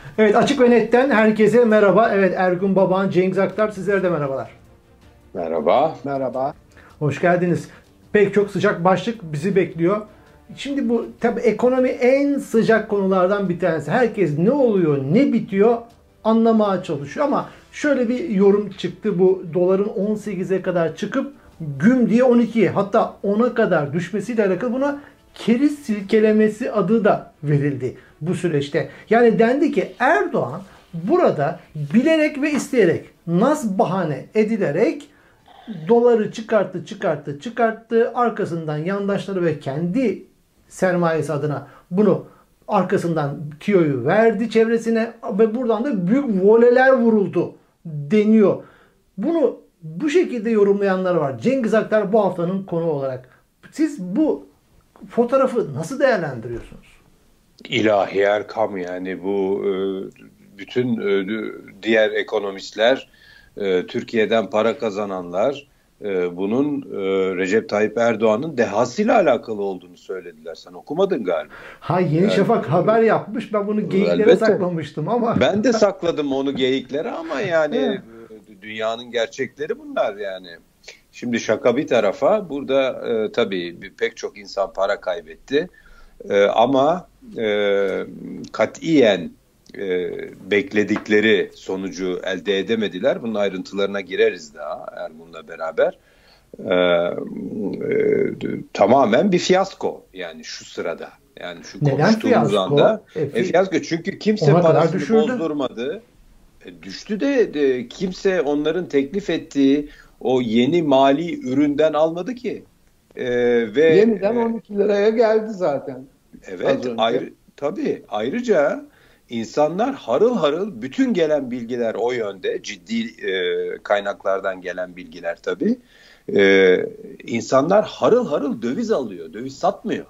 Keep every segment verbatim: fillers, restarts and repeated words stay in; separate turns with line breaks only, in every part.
Evet, Açık ve Net'ten herkese merhaba. Evet, Ergun Baban, Cengiz Aktar, sizlere de merhabalar.
Merhaba.
Merhaba.
Hoş geldiniz. Pek çok sıcak başlık bizi bekliyor. Şimdi bu tabii ekonomi en sıcak konulardan bir tanesi. Herkes ne oluyor, ne bitiyor anlamaya çalışıyor ama şöyle bir yorum çıktı, bu doların on sekize kadar çıkıp güm diye on ikiye, hatta ona kadar düşmesiyle alakalı buna keriz silkelemesi adı da verildi bu süreçte. Yani dendi ki Erdoğan burada bilerek ve isteyerek, nas bahane edilerek doları çıkarttı, çıkarttı, çıkarttı. Arkasından yandaşları ve kendi sermayesi adına bunu arkasından tüyoyu verdi çevresine ve buradan da büyük voleler vuruldu deniyor. Bunu bu şekilde yorumlayanlar var. Cengiz Aktar bu haftanın konu olarak. Siz bu fotoğrafı nasıl değerlendiriyorsunuz?
İlahi Erkam, yani bu bütün diğer ekonomistler, Türkiye'den para kazananlar bunun Recep Tayyip Erdoğan'ın dehasıyla alakalı olduğunu söylediler. Sen okumadın galiba.
Ha, Yeni yani, Şafak haber yapmış. Ben bunu geyiklere elbette saklamıştım ama.
Ben de sakladım onu geyiklere ama yani dünyanın gerçekleri bunlar yani. Şimdi şaka bir tarafa, burada e, tabii pek çok insan para kaybetti e, ama e, katiyen e, bekledikleri sonucu elde edemediler. Bunun ayrıntılarına gireriz daha Ergun'la beraber. E, e, tamamen bir fiyasko yani şu sırada. Yani şu
Neden
konuştuğumuz
fiyasko?
anda
E,
e, fiyasko çünkü kimse parasını bozdurmadı. E, düştü de, de kimse onların teklif ettiği o yeni mali üründen almadı ki. Ee, ve
yeniden on iki liraya geldi zaten.
Evet, ayrı, tabii. Ayrıca insanlar harıl harıl, bütün gelen bilgiler o yönde, ciddi e, kaynaklardan gelen bilgiler tabii. E, insanlar harıl harıl döviz alıyor, döviz satmıyor.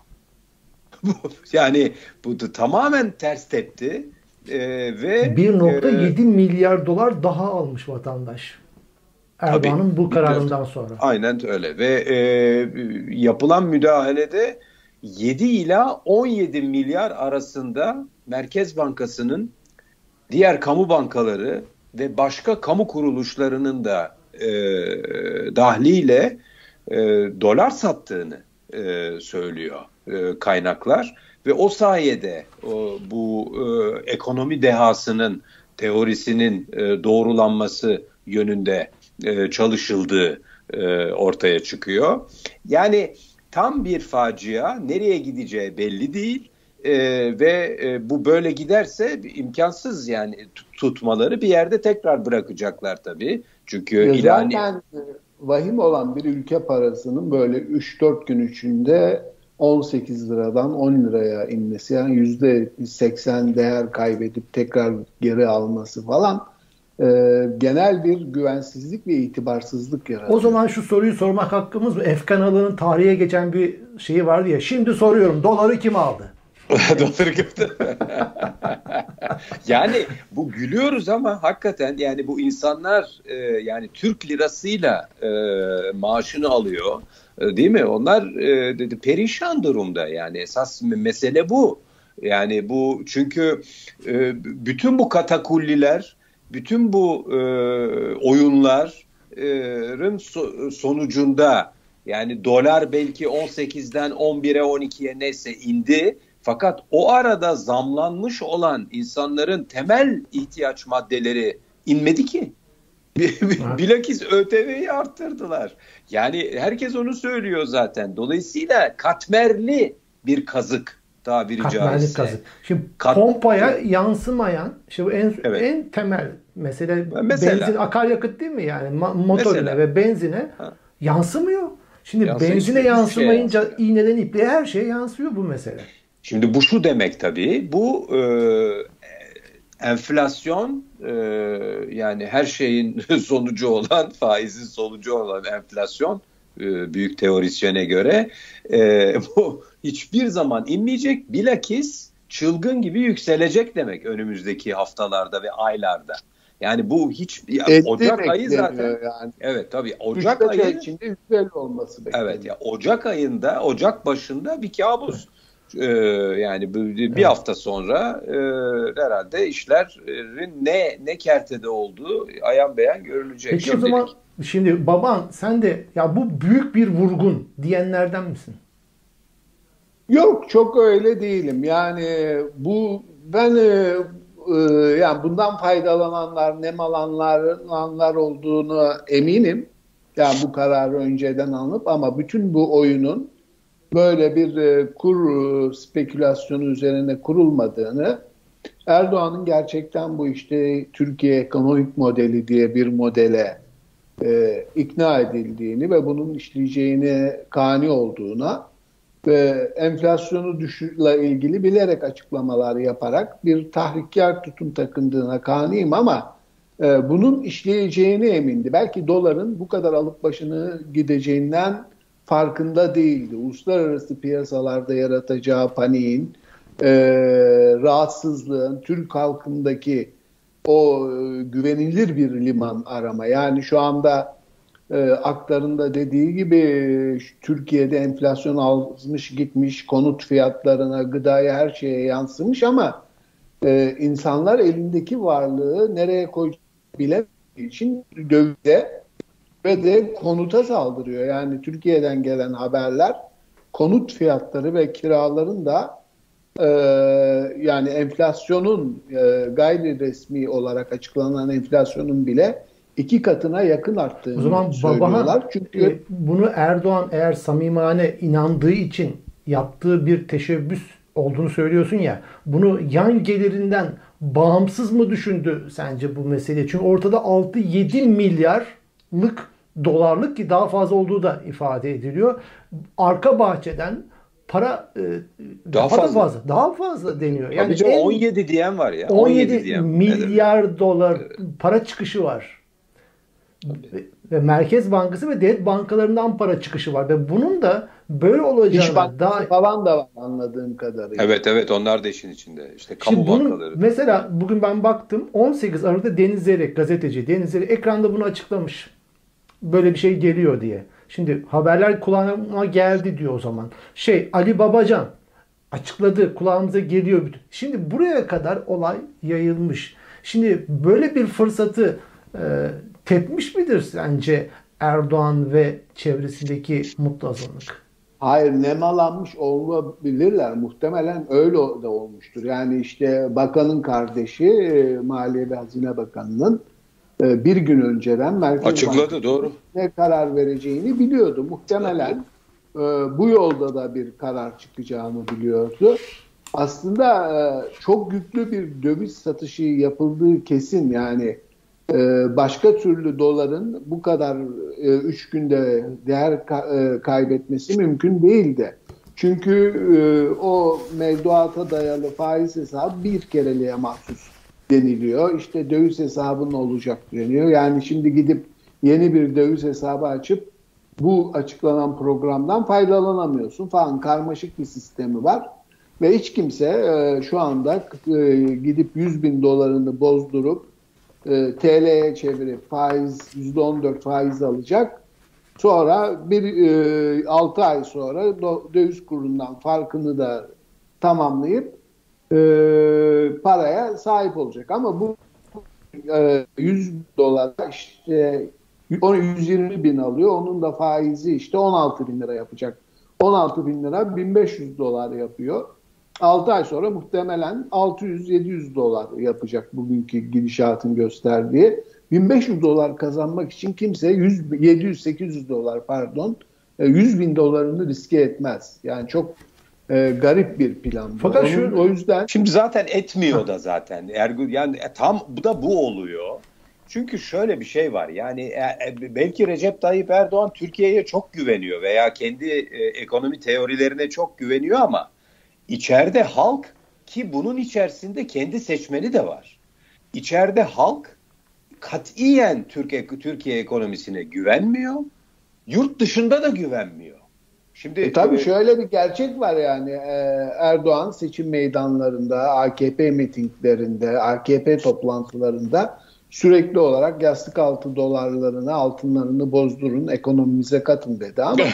Yani bu da tamamen ters tepti. E, ve
bir nokta yedi e, milyar dolar daha almış vatandaş. Erdoğan'ın bu kararından sonra.
Aynen öyle ve e, yapılan müdahalede yedi ila on yedi milyar arasında Merkez Bankası'nın, diğer kamu bankaları ve başka kamu kuruluşlarının da e, dahliyle e, dolar sattığını e, söylüyor e, kaynaklar ve o sayede o, bu e, ekonomi dehasının teorisinin e, doğrulanması yönünde e, çalışıldığı e, ortaya çıkıyor. Yani tam bir facia, nereye gideceği belli değil e, ve e, bu böyle giderse imkansız yani tutmaları, bir yerde tekrar bırakacaklar tabii. Çünkü
ya
ilani...
Zaten vahim olan bir ülke parasının böyle üç dört gün içinde on sekiz liradan on liraya inmesi, yani yüzde seksen değer kaybedip tekrar geri alması falan e, genel bir güvensizlik ve itibarsızlık yaratıyor.
O zaman şu soruyu sormak hakkımız mı? F kanalının tarihe geçen bir şeyi vardı ya. Şimdi soruyorum, doları kim aldı?
Doları kim Yani bu gülüyoruz ama hakikaten yani bu insanlar e, yani Türk lirasıyla e, maaşını alıyor. Değil mi? Onlar e, dedi perişan durumda, yani esas mesele bu. Yani bu çünkü e, bütün bu katakulliler, bütün bu e, oyunların so, sonucunda yani dolar belki on sekizden on bire on ikiye neyse indi. Fakat o arada zamlanmış olan insanların temel ihtiyaç maddeleri inmedi ki. Bilakis ÖTV'yi arttırdılar. Yani herkes onu söylüyor zaten. Dolayısıyla katmerli bir kazık tabiri
katmerli
caizse.
Kazık. Şimdi
Kat...
pompaya yansımayan, şimdi en evet. en temel mesele
Mesela,
benzin, akaryakıt değil mi yani? Ma- motorine mesela, ve benzine ha. yansımıyor. Şimdi Yansın benzine yansımayınca şey iğneden ipliğe her şeye yansıyor bu mesele.
Şimdi bu şu demek tabii, bu e, enflasyon e, yani her şeyin sonucu olan, faizin sonucu olan enflasyon e, büyük teorisyene göre e, bu hiçbir zaman inmeyecek, bilakis çılgın gibi yükselecek demek önümüzdeki haftalarda ve aylarda. Yani bu hiç ya, Ocak ayı zaten yani. Evet tabii Ocak ayı
içinde yüzde elli olması bekleniyor.
Evet ya Ocak ayında, Ocak başında bir kabus. Ee, yani bir evet. hafta sonra e, herhalde işlerin ne ne kertede olduğu ayan beyan görülecek.
Peki şimdilik. O zaman şimdi baban sen de ya bu büyük bir vurgun diyenlerden misin?
Yok, çok öyle değilim. Yani bu ben e, e, yani bundan faydalananlar, nem alanlar olduğunu eminim. Yani bu kararı önceden alınıp ama bütün bu oyunun böyle bir e, kur e, spekülasyonu üzerine kurulmadığını, Erdoğan'ın gerçekten bu işte Türkiye ekonomik modeli diye bir modele e, ikna edildiğini ve bunun işleyeceğini kani olduğuna ve enflasyonu düşürle ilgili bilerek açıklamalar yaparak bir tahrikkar tutum takındığına kaniyim ama e, bunun işleyeceğine emindi. Belki doların bu kadar alıp başını gideceğinden farkında değildi. Uluslararası piyasalarda yaratacağı paniğin, e, rahatsızlığın, Türk halkındaki o e, güvenilir bir liman arama. Yani şu anda e, aktarında dediği gibi e, Türkiye'de enflasyon almış gitmiş, konut fiyatlarına, gıdaya, her şeye yansımış ama e, insanlar elindeki varlığı nereye koyacağını bilemediği için dövize ve de konuta saldırıyor. Yani Türkiye'den gelen haberler konut fiyatları ve kiraların da e, yani enflasyonun e, gayri resmi olarak açıklanan enflasyonun bile iki katına yakın arttığını
o zaman
söylüyorlar.
Baba, çünkü e, bunu Erdoğan eğer samimane inandığı için yaptığı bir teşebbüs olduğunu söylüyorsun ya, bunu yan gelirinden bağımsız mı düşündü sence bu mesele? Çünkü ortada altı yedi milyarlık dolarlık ki daha fazla olduğu da ifade ediliyor. Arka bahçeden para e,
daha, daha fazla.
fazla daha fazla deniyor. Yani
Tabii canım, on yedi diyen var ya.
on yedi diyen milyar dolar para çıkışı var. Ve, ve Merkez Bankası ve devlet bankalarından para çıkışı var ve bunun da böyle olacağını
İş Bankası
daha
falan da var anladığım kadarıyla.
Evet evet, onlar da işin içinde. İşte kamu
bunun,
bankaları.
Mesela bugün ben baktım, on sekiz Aralık'ta Deniz Zeyrek, gazeteci Deniz Zeyrek ekranda bunu açıklamış. Böyle bir şey geliyor diye. Şimdi haberler kulağıma geldi diyor o zaman. Şey, Ali Babacan açıkladı, kulağımıza geliyor. Şimdi buraya kadar olay yayılmış. Şimdi böyle bir fırsatı e, tepmiş midir sence Erdoğan ve çevresindeki mutlu azınlık?
Hayır, nemalanmış olabilirler. Muhtemelen öyle de olmuştur. Yani işte bakanın kardeşi, e, Maliye ve Hazine Bakanı'nın bir gün önceden Merkez
açıkladı, doğru.
Ne karar vereceğini biliyordu. Muhtemelen e, bu yolda da bir karar çıkacağını biliyordu. Aslında e, çok yüklü bir döviz satışı yapıldığı kesin. Yani e, başka türlü doların bu kadar e, üç günde değer ka- e, kaybetmesi mümkün değildi. Çünkü e, o mevduata dayalı faiz hesabı bir kereliğe mahsus deniliyor. İşte döviz hesabının olacak deniyor. Yani şimdi gidip yeni bir döviz hesabı açıp bu açıklanan programdan faydalanamıyorsun falan. Karmaşık bir sistemi var. Ve hiç kimse e, şu anda e, gidip yüz bin dolarını bozdurup e, T L'ye çevirip faiz yüzde on dört faiz alacak. Sonra bir e, altı ay sonra do, döviz kurundan farkını da tamamlayıp E, paraya sahip olacak. Ama bu e, yüz dolara işte onu yüz yirmi bin alıyor. Onun da faizi işte on altı bin lira yapacak. on altı bin lira bin beş yüz dolar yapıyor. altı ay sonra muhtemelen altı yüz yedi yüz dolar yapacak bugünkü gidişatın gösterdiği. bin beş yüz dolar kazanmak için kimse yüz, yedi yüz sekiz yüz dolar pardon yüz bin dolarını riske etmez. Yani çok E, garip bir plan.
Fakat Onun, şu,
o yüzden şimdi zaten etmiyor da zaten. Ergun yani e, tam bu da bu oluyor. Çünkü şöyle bir şey var. Yani e, belki Recep Tayyip Erdoğan Türkiye'ye çok güveniyor veya kendi e, ekonomi teorilerine çok güveniyor ama içeride halk, ki bunun içerisinde kendi seçmeni de var. İçeride halk katiyen Türkiye Türkiye ekonomisine güvenmiyor. Yurt dışında da güvenmiyor.
Şimdi e, tabii e, şöyle bir gerçek var yani e, Erdoğan seçim meydanlarında, A K P mitinglerinde, A K P toplantılarında sürekli olarak yastık altı dolarlarını, altınlarını bozdurun, ekonomimize katın dedi ama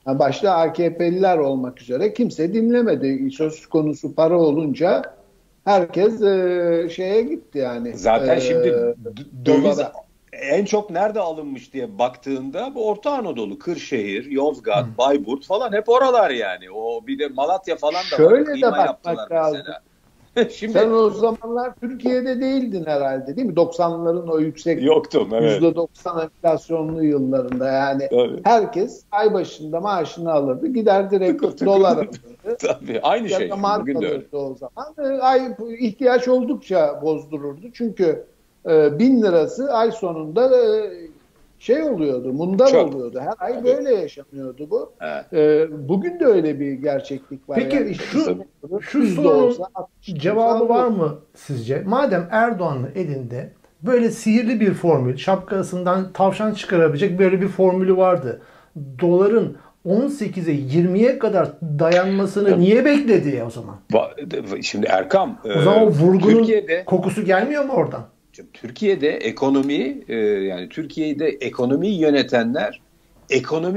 Yani başta A K P'liler olmak üzere kimse dinlemedi. Söz konusu para olunca herkes e, şeye gitti yani.
Zaten
e,
şimdi d- döviz
dolara.
en çok nerede alınmış diye baktığında bu Orta Anadolu, Kırşehir, Yozgat, hmm. Bayburt falan hep oralar yani. O bir de Malatya falan da
Şöyle
var. Kıyma
de
yaptılar
lazım.
mesela. Şimdi,
sen o zamanlar Türkiye'de değildin herhalde, değil mi? doksanların o yüksek
yoktum, evet.
yüzde doksan enflasyonlu yıllarında yani. Tabii. Herkes ay başında maaşını alırdı. Gider direkt tıkır tıkır dolar alırdı.
Tabii. Aynı ya şey.
Da mark bugün alırdı de o zaman. Ay ihtiyaç oldukça bozdururdu. Çünkü e, bin lirası ay sonunda e, şey oluyordu, mundar Çok. oluyordu. Her ay Tabii. böyle yaşanıyordu bu. Evet. Ee, bugün de öyle bir gerçeklik var.
Peki
yani.
şu, şu sorunun cevabı var mı sizce? Madem Erdoğan'ın elinde böyle sihirli bir formül, şapkasından tavşan çıkarabilecek böyle bir formülü vardı. Doların on sekize yirmiye kadar dayanmasını niye bekledi ya o zaman?
Şimdi Erkam,
o zaman o vurgunun Türkiye'de, kokusu gelmiyor mu oradan?
Türkiye'de ekonomi yani Türkiye'de ekonomiyi yönetenler ekonomi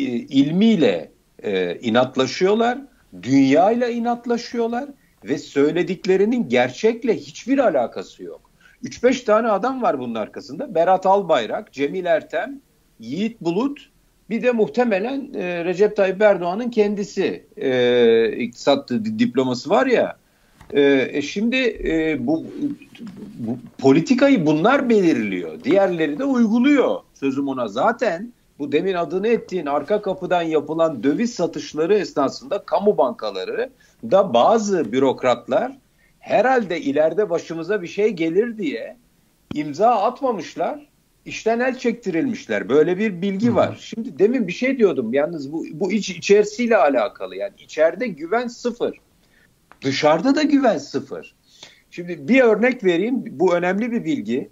ilmiyle inatlaşıyorlar, dünyayla inatlaşıyorlar ve söylediklerinin gerçekle hiçbir alakası yok. üç beş tane adam var bunun arkasında. Berat Albayrak, Cemil Ertem, Yiğit Bulut, bir de muhtemelen Recep Tayyip Erdoğan'ın kendisi iktisat diploması var ya. Ee, şimdi e, bu, bu politikayı bunlar belirliyor. Diğerleri de uyguluyor. Sözüm ona. Zaten bu demin adını ettiğin arka kapıdan yapılan döviz satışları esnasında kamu bankaları da bazı bürokratlar herhalde ileride başımıza bir şey gelir diye imza atmamışlar. İşten el çektirilmişler. Böyle bir bilgi var. Şimdi demin bir şey diyordum. Yalnız bu, bu iç içerisiyle alakalı. Yani içeride güven sıfır. Dışarıda da güven sıfır. Şimdi bir örnek vereyim. Bu önemli bir bilgi.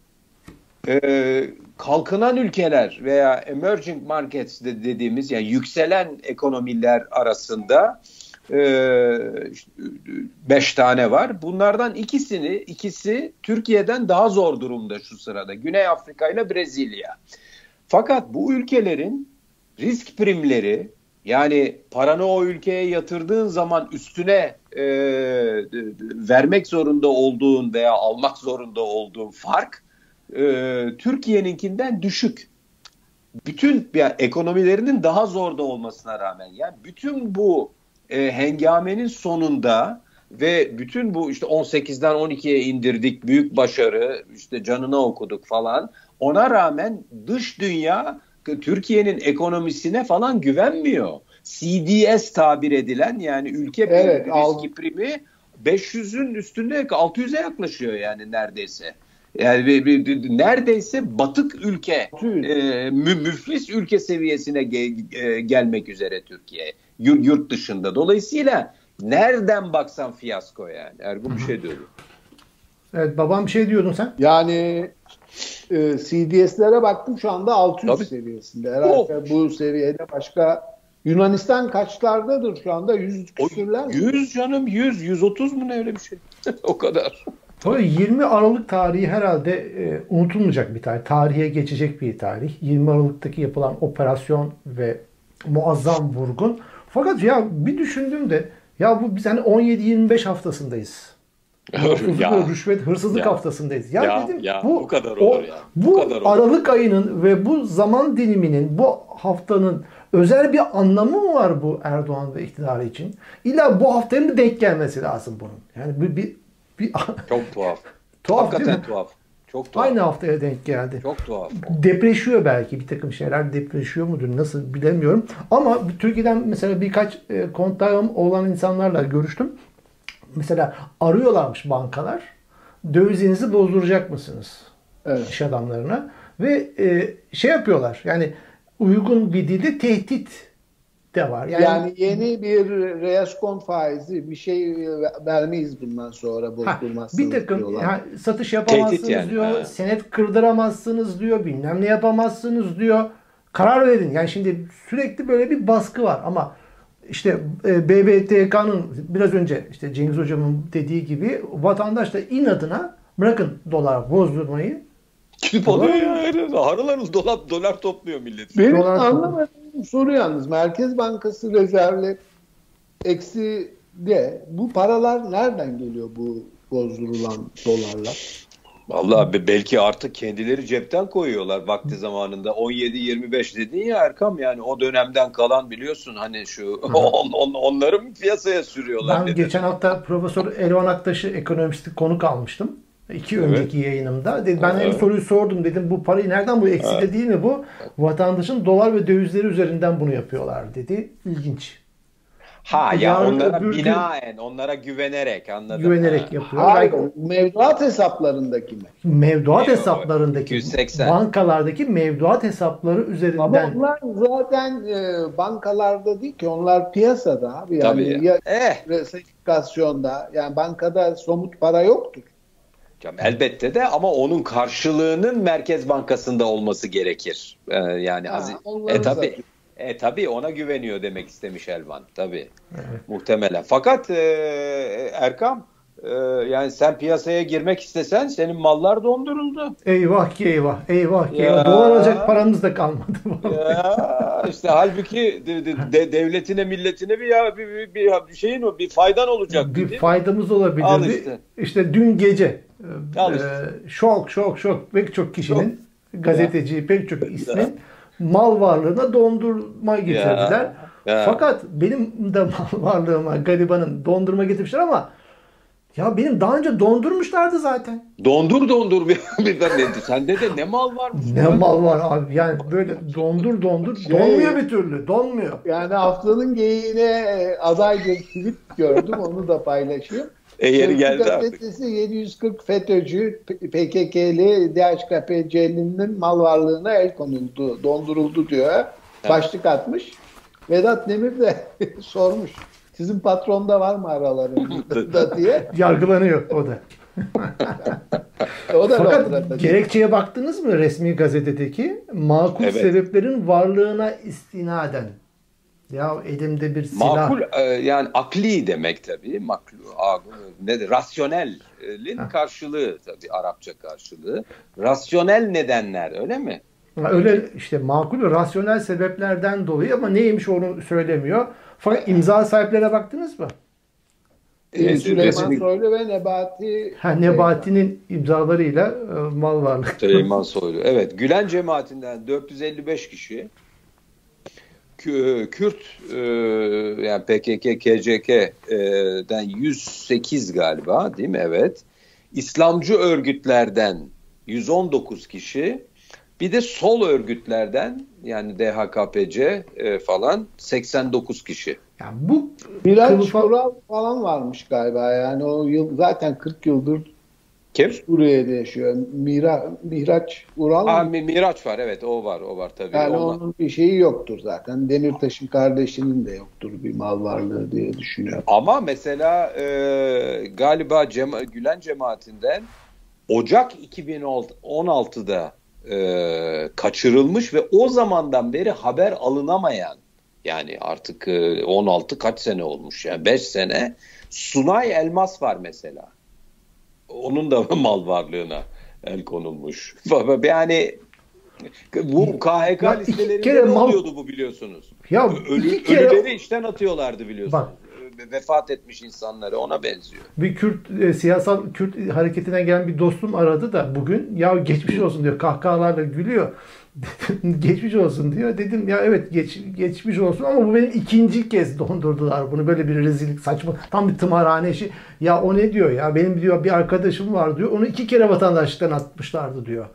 Ee, kalkınan ülkeler veya emerging markets dediğimiz yani yükselen ekonomiler arasında e, beş tane var. Bunlardan ikisini ikisi Türkiye'den daha zor durumda şu sırada. Güney Afrika ile Brezilya. Fakat bu ülkelerin risk primleri, yani paranı o ülkeye yatırdığın zaman üstüne e, vermek zorunda olduğun veya almak zorunda olduğun fark e, Türkiye'ninkinden düşük. Bütün yani, ekonomilerinin daha zorda olmasına rağmen yani bütün bu e, hengamenin sonunda ve bütün bu işte on sekizden on ikiye indirdik, büyük başarı, işte canına okuduk falan, ona rağmen dış dünya Türkiye'nin ekonomisine falan güvenmiyor. C D S tabir edilen yani ülke
evet,
riski al- primi beş yüzün üstünde, altı yüze yaklaşıyor yani neredeyse. Yani bir, bir, bir, neredeyse batık ülke, e, mü, müflis ülke seviyesine ge, e, gelmek üzere Türkiye yurt, yurt dışında. Dolayısıyla nereden baksan fiyasko yani. Ergun bir şey diyordu.
Evet, babam bir şey diyordun sen.
Yani e, C D S'lere baktım şu anda altı yüz Tabii. seviyesinde. Herhalde oh. bu seviyede başka Yunanistan kaçlardadır şu anda? yüz küsürler mi?
yüz canım yüz, yüz otuz mu ne öyle bir şey. O kadar.
Tabii yirmi Aralık tarihi herhalde e, unutulmayacak bir tarih. Tarihe geçecek bir tarih. yirmi Aralık'taki yapılan operasyon ve muazzam vurgun. Fakat ya bir düşündüm de ya bu biz hani on yedi yirmi beş haftasındayız. ya, rüşvet, hırsızlık ya, haftasındayız. Ya, ya dedim
ya,
bu,
bu kadar olur
o,
ya.
Bu, bu kadar Aralık olur. Ayının ve bu zaman diliminin, bu haftanın özel bir anlamı mı var bu Erdoğan ve iktidarı için? İlla bu haftaya mı denk gelmesi lazım bunun? Yani bir, bir, bir
çok tuhaf.
tuhaf
Hakikaten tuhaf. Çok tuhaf.
Aynı haftaya denk geldi.
Çok tuhaf.
Depreşiyor belki, bir takım şeyler depreşiyor mudur, nasıl bilemiyorum. Ama Türkiye'den mesela birkaç e, kontağı olan insanlarla görüştüm. Mesela arıyorlarmış bankalar. Dövizinizi bozduracak mısınız? Evet. İş adamlarına. Ve e, şey yapıyorlar. Yani uygun bir dilde tehdit de var.
Yani, yani yeni bir reskont faizi bir şey vermeyiz bundan sonra bozdurmazsınız
bir takım yani, satış yapamazsınız yani. diyor. Ha. Senet kırdıramazsınız diyor. Bilmem ne yapamazsınız diyor. Karar verin. Yani şimdi sürekli böyle bir baskı var ama İşte B B T K'nın biraz önce işte Cengiz Hocam'ın dediği gibi vatandaş da inadına bırakın dolar bozdurmayı.
Gidip alıyor ya. Harıl harıl dolar, dolar topluyor millet.
Benim dolar anlamadığım soru yalnız. Merkez Bankası rezervleri eksi de bu paralar nereden geliyor, bu bozdurulan dolarlar?
Vallahi belki artık kendileri cepten koyuyorlar vakti zamanında. on yedi yirmi beş dedin ya Erkam, yani o dönemden kalan biliyorsun hani şu on, on, onları mı piyasaya sürüyorlar?
Ben
dedi.
geçen hafta Profesör Elvan Aktaş'ı, ekonomisti konuk almıştım. İki
Evet.
önceki yayınımda. Dedi, ben
Evet.
hem soruyu sordum, dedim bu parayı nereden, bu ekside
Evet.
değil mi bu? Vatandaşın dolar ve dövizleri üzerinden bunu yapıyorlar dedi. İlginç.
Ha ya
Yarın
onlara
öbür gün-
binaen, onlara güvenerek, anladın
Güvenerek
ha.
yapıyor.
Hayır,
Belki
mevduat hesaplarındaki mi?
mevduat
Yok,
hesaplarındaki,
iki yüz seksen.
bankalardaki mevduat hesapları
Ama
üzerinden.
onlar zaten e, bankalarda değil ki, onlar piyasada abi. Yani
Tabii.
ya
Eh,
resifikasyonda, yani bankada somut para yoktur.
canım, elbette de ama onun karşılığının Merkez Bankası'nda olması gerekir. Ee, yani
Ha,
hazi-
onları
e tabii.
zaten.
E tabii ona güveniyor demek istemiş Elvan. Tabii. Muhtemelen. Fakat e, Erkam, e, yani sen piyasaya girmek istesen senin mallar donduruldu.
Eyvah ki eyvah, eyvah ki
Ya.
eyvah. Dolar alacak paramız da kalmadı.
Ya işte halbuki de, de- de- devletine, milletine bir ya bir, bir, bir, bir şeyin o bir faydan olacak,
Bir
değil mi?
faydamız olabilirdi.
Al
İşte.
işte.
dün gece
Al
e,
işte.
şok şok şok pek çok kişinin, gazeteci pek çok ismin mal varlığına dondurma getirdiler.
Ya. Ya.
Fakat benim de mal varlığıma garibanın dondurma getirmişler ama ya benim daha önce dondurmuşlardı zaten.
Dondur dondur bir, bir bir- sende de ne mal varmış?
Ne mal var abi, yani böyle dondur dondur
Şey-
donmuyor bir türlü, donmuyor.
Yani haftanın geyiğine e, aday bir tweet gördüm, onu da paylaşayım.
E yeri
Sözcü
geldi artık.
gazetesi yedi yüz kırk FETÖ'cü, P K K'li, D H K P C'linin mal varlığına el konuldu, donduruldu diyor. Başlık atmış. Vedat Demir de sormuş. Sizin patronda var mı aralarında diye.
Yargılanıyor o da.
O da
Fakat
Londra'da.
gerekçeye baktınız mı resmi gazetedeki? Makul
Evet.
sebeplerin varlığına istinaden. Ya elimde bir silah.
Makul e, yani akli demek tabii. Makul, a- nedir? Rasyonelin
Ha.
karşılığı tabii, Arapça karşılığı. Rasyonel nedenler, öyle mi?
Ha, öyle işte, makul ve rasyonel sebeplerden dolayı, ama neymiş onu söylemiyor. Fakat imza sahiplerine baktınız mı?
Ee, Süleyman
Resmi-
Soylu ve Nebati.
Ha, Nebati'nin imzalarıyla e, mal varlık.
Süleyman Soylu. Evet, Gülen cemaatinden dört yüz elli beş kişi, Kü- Kürt e, yani P K K, K C K'den yüz sekiz galiba, değil mi? Evet. İslamcı örgütlerden yüz on dokuz kişi, bir de sol örgütlerden yani D H K P C e, falan seksen dokuz kişi.
Yani bu
Miraç
kılıfa-
Kural falan varmış galiba, yani o yıl zaten kırk yıldır
Kim?
Suriye'de yaşıyor. Mira, Miraç Ural
Aa,
mı?
Mi- Miraç var, evet, o var, o var tabii.
Yani
Onunla-
onun bir şeyi yoktur zaten. Demirtaş'ın kardeşinin de yoktur bir mal varlığı diye düşünüyorum.
Ama mesela e, galiba Cema- Gülen cemaatinden Ocak iki bin on altıda e, kaçırılmış ve o zamandan beri haber alınamayan, yani artık e, on altı kaç sene olmuş, yani beş sene, Sunay Elmas var mesela. Onun da mal varlığına el konulmuş. Yani bu K H K
Ya iki
listelerinde
kere
ne
mal-
oluyordu bu, biliyorsunuz?
Ya
Ölü,
iki kere-
ölüleri işten atıyorlardı, biliyorsunuz.
Bak.
Vefat etmiş insanları, ona benziyor.
Bir Kürt e, siyasal Kürt hareketine gelen bir dostum aradı da bugün, ya geçmiş olsun diyor, kahkahalarla gülüyor. Dedim, geçmiş olsun diyor. Dedim ya evet geç, geçmiş olsun, ama bu benim ikinci kez dondurdular bunu, böyle bir rezillik, saçma, tam bir tımarhane işi. Ya o ne diyor ya, benim diyor bir arkadaşım var diyor, onu iki kere vatandaşlıktan atmışlardı diyor.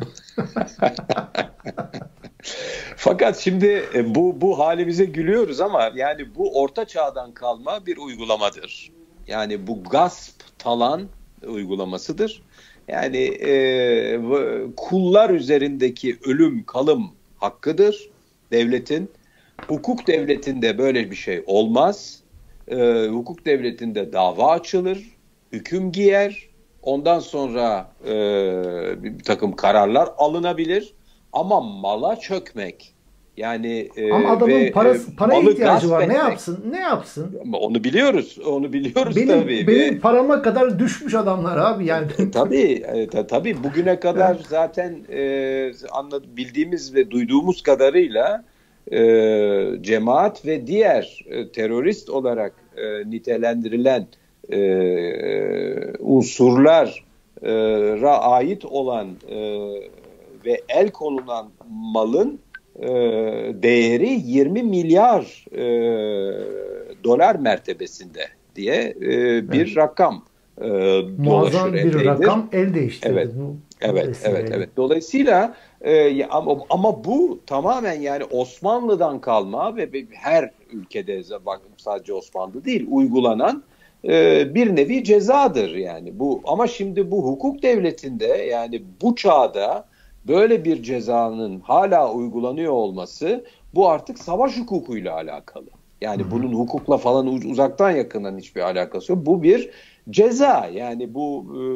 Fakat şimdi e, bu bu halimize gülüyoruz ama yani bu orta çağdan kalma bir uygulamadır. Yani bu gasp talan uygulamasıdır. Yani e, kullar üzerindeki ölüm kalım hakkıdır devletin. Hukuk devletinde böyle bir şey olmaz. E, hukuk devletinde dava açılır, hüküm giyer. Ondan sonra e, bir takım kararlar alınabilir. Ama mala çökmek, yani e,
Ama adamın
ve,
parası,
e,
paraya
malı
ihtiyacı
gasp
var. Ne
etmek.
yapsın? Ne yapsın?
Ama onu biliyoruz. Onu biliyoruz
Benim
tabii.
benim
Ve-
parama kadar düşmüş adamlar abi yani.
E, tabii, e, ta- tabii bugüne kadar zaten e, anlad- bildiğimiz ve duyduğumuz kadarıyla e, cemaat ve diğer e, terörist olarak e, nitelendirilen e, unsurlara ait olan e, ve el konulan malın e, değeri yirmi milyar e, dolar mertebesinde diye e, bir evet. rakam e,
muazzam bir
epeydir.
rakam el değiştirdi.
Evet,
bu,
evet, bu evet, evet. Dolayısıyla e, ama, ama bu tamamen yani Osmanlı'dan kalma ve her ülkede sadece Osmanlı değil uygulanan e, bir nevi cezadır yani bu. Ama şimdi bu hukuk devletinde yani bu çağda böyle bir cezanın hala uygulanıyor olması bu artık savaş hukukuyla alakalı. Yani hı hı. bunun hukukla falan uzaktan yakından hiçbir alakası yok. Bu bir ceza yani bu e,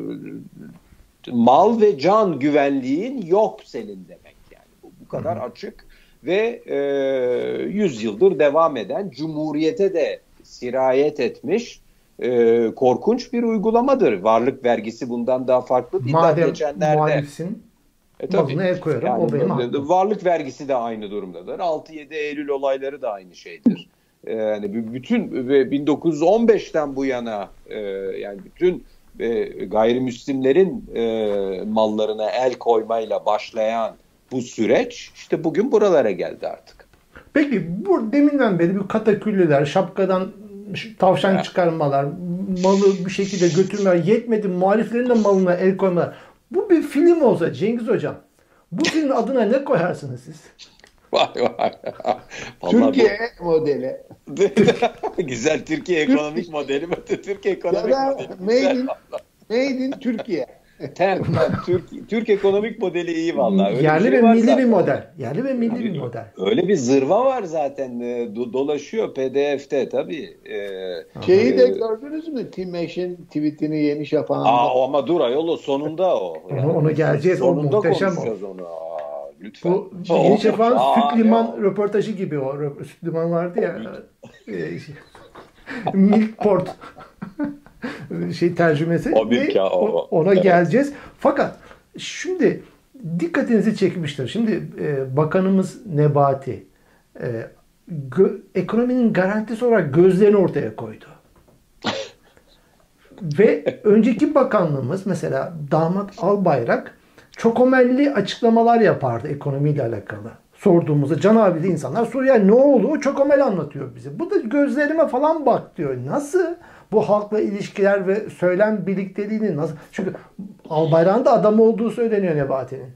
mal ve can güvenliğin yok senin demek yani. Bu, bu kadar hı hı. açık ve e, yüz yıldır devam eden cumhuriyete de sirayet etmiş e, korkunç bir uygulamadır. Varlık vergisi bundan daha farklı değil.
Madem geçenlerde muhalifsin e, malına el koyarım yani, o benim hakkım.
Varlık vergisi de aynı durumdadır. altı yedi Eylül olayları da aynı şeydir. Yani bütün bin dokuz yüz on beşten bu yana e, yani bütün e, gayrimüslimlerin e, mallarına el koymayla başlayan bu süreç işte bugün buralara geldi artık.
Peki bu deminden beri bir kataküllüler, şapkadan tavşan evet. çıkarmalar, malı bir şekilde götürmeler, yetmedi muhaliflerin de malına el koymalar. Bu bir film olsa Cengiz Hocam, bu filmin adına ne koyarsınız siz?
Vay vay.
Türkiye bu... modeli.
Güzel Türkiye ekonomik modeli. Türkiye ekonomik
ya da modeli. Made in, made in Türkiye.
Ter, Türk, Türk ekonomik modeli iyi vallahi.
Öyle yerli ve milli zaten. bir model. Yerli ve milli bir model.
Öyle bir zırva var zaten. Dolaşıyor P D F'te tabii.
Şeyi ee, de gördünüz mü? Tim Eş'in tweetini Yeni Şafak'ın.
Aa ama dur ayol sonunda o.
Yani. Ona geleceğiz. O muhteşem o.
Onu. Aa, lütfen.
Bu Yeni Şafak'ın süt liman röportajı gibi o. Süt liman vardı ya. Milkport şey tercümesi
o bir ka, o.
ona evet. geleceğiz. Fakat şimdi dikkatinizi çekmiştir. Şimdi e, Bakanımız Nebati e, gö, ekonominin garantisi olarak gözlerini ortaya koydu. Ve önceki bakanlığımız mesela Damat Albayrak çok omelli açıklamalar yapardı ekonomiyle alakalı. Sorduğumuzda can abili insanlar soruyor yani ne oldu? Çok omel anlatıyor bize. Bu da gözlerime falan bak diyor. Nasıl? Bu halkla ilişkiler ve söylem birlikteliğini nasıl? Çünkü Albayrak'ın da adam olduğu söyleniyor Nebati'nin.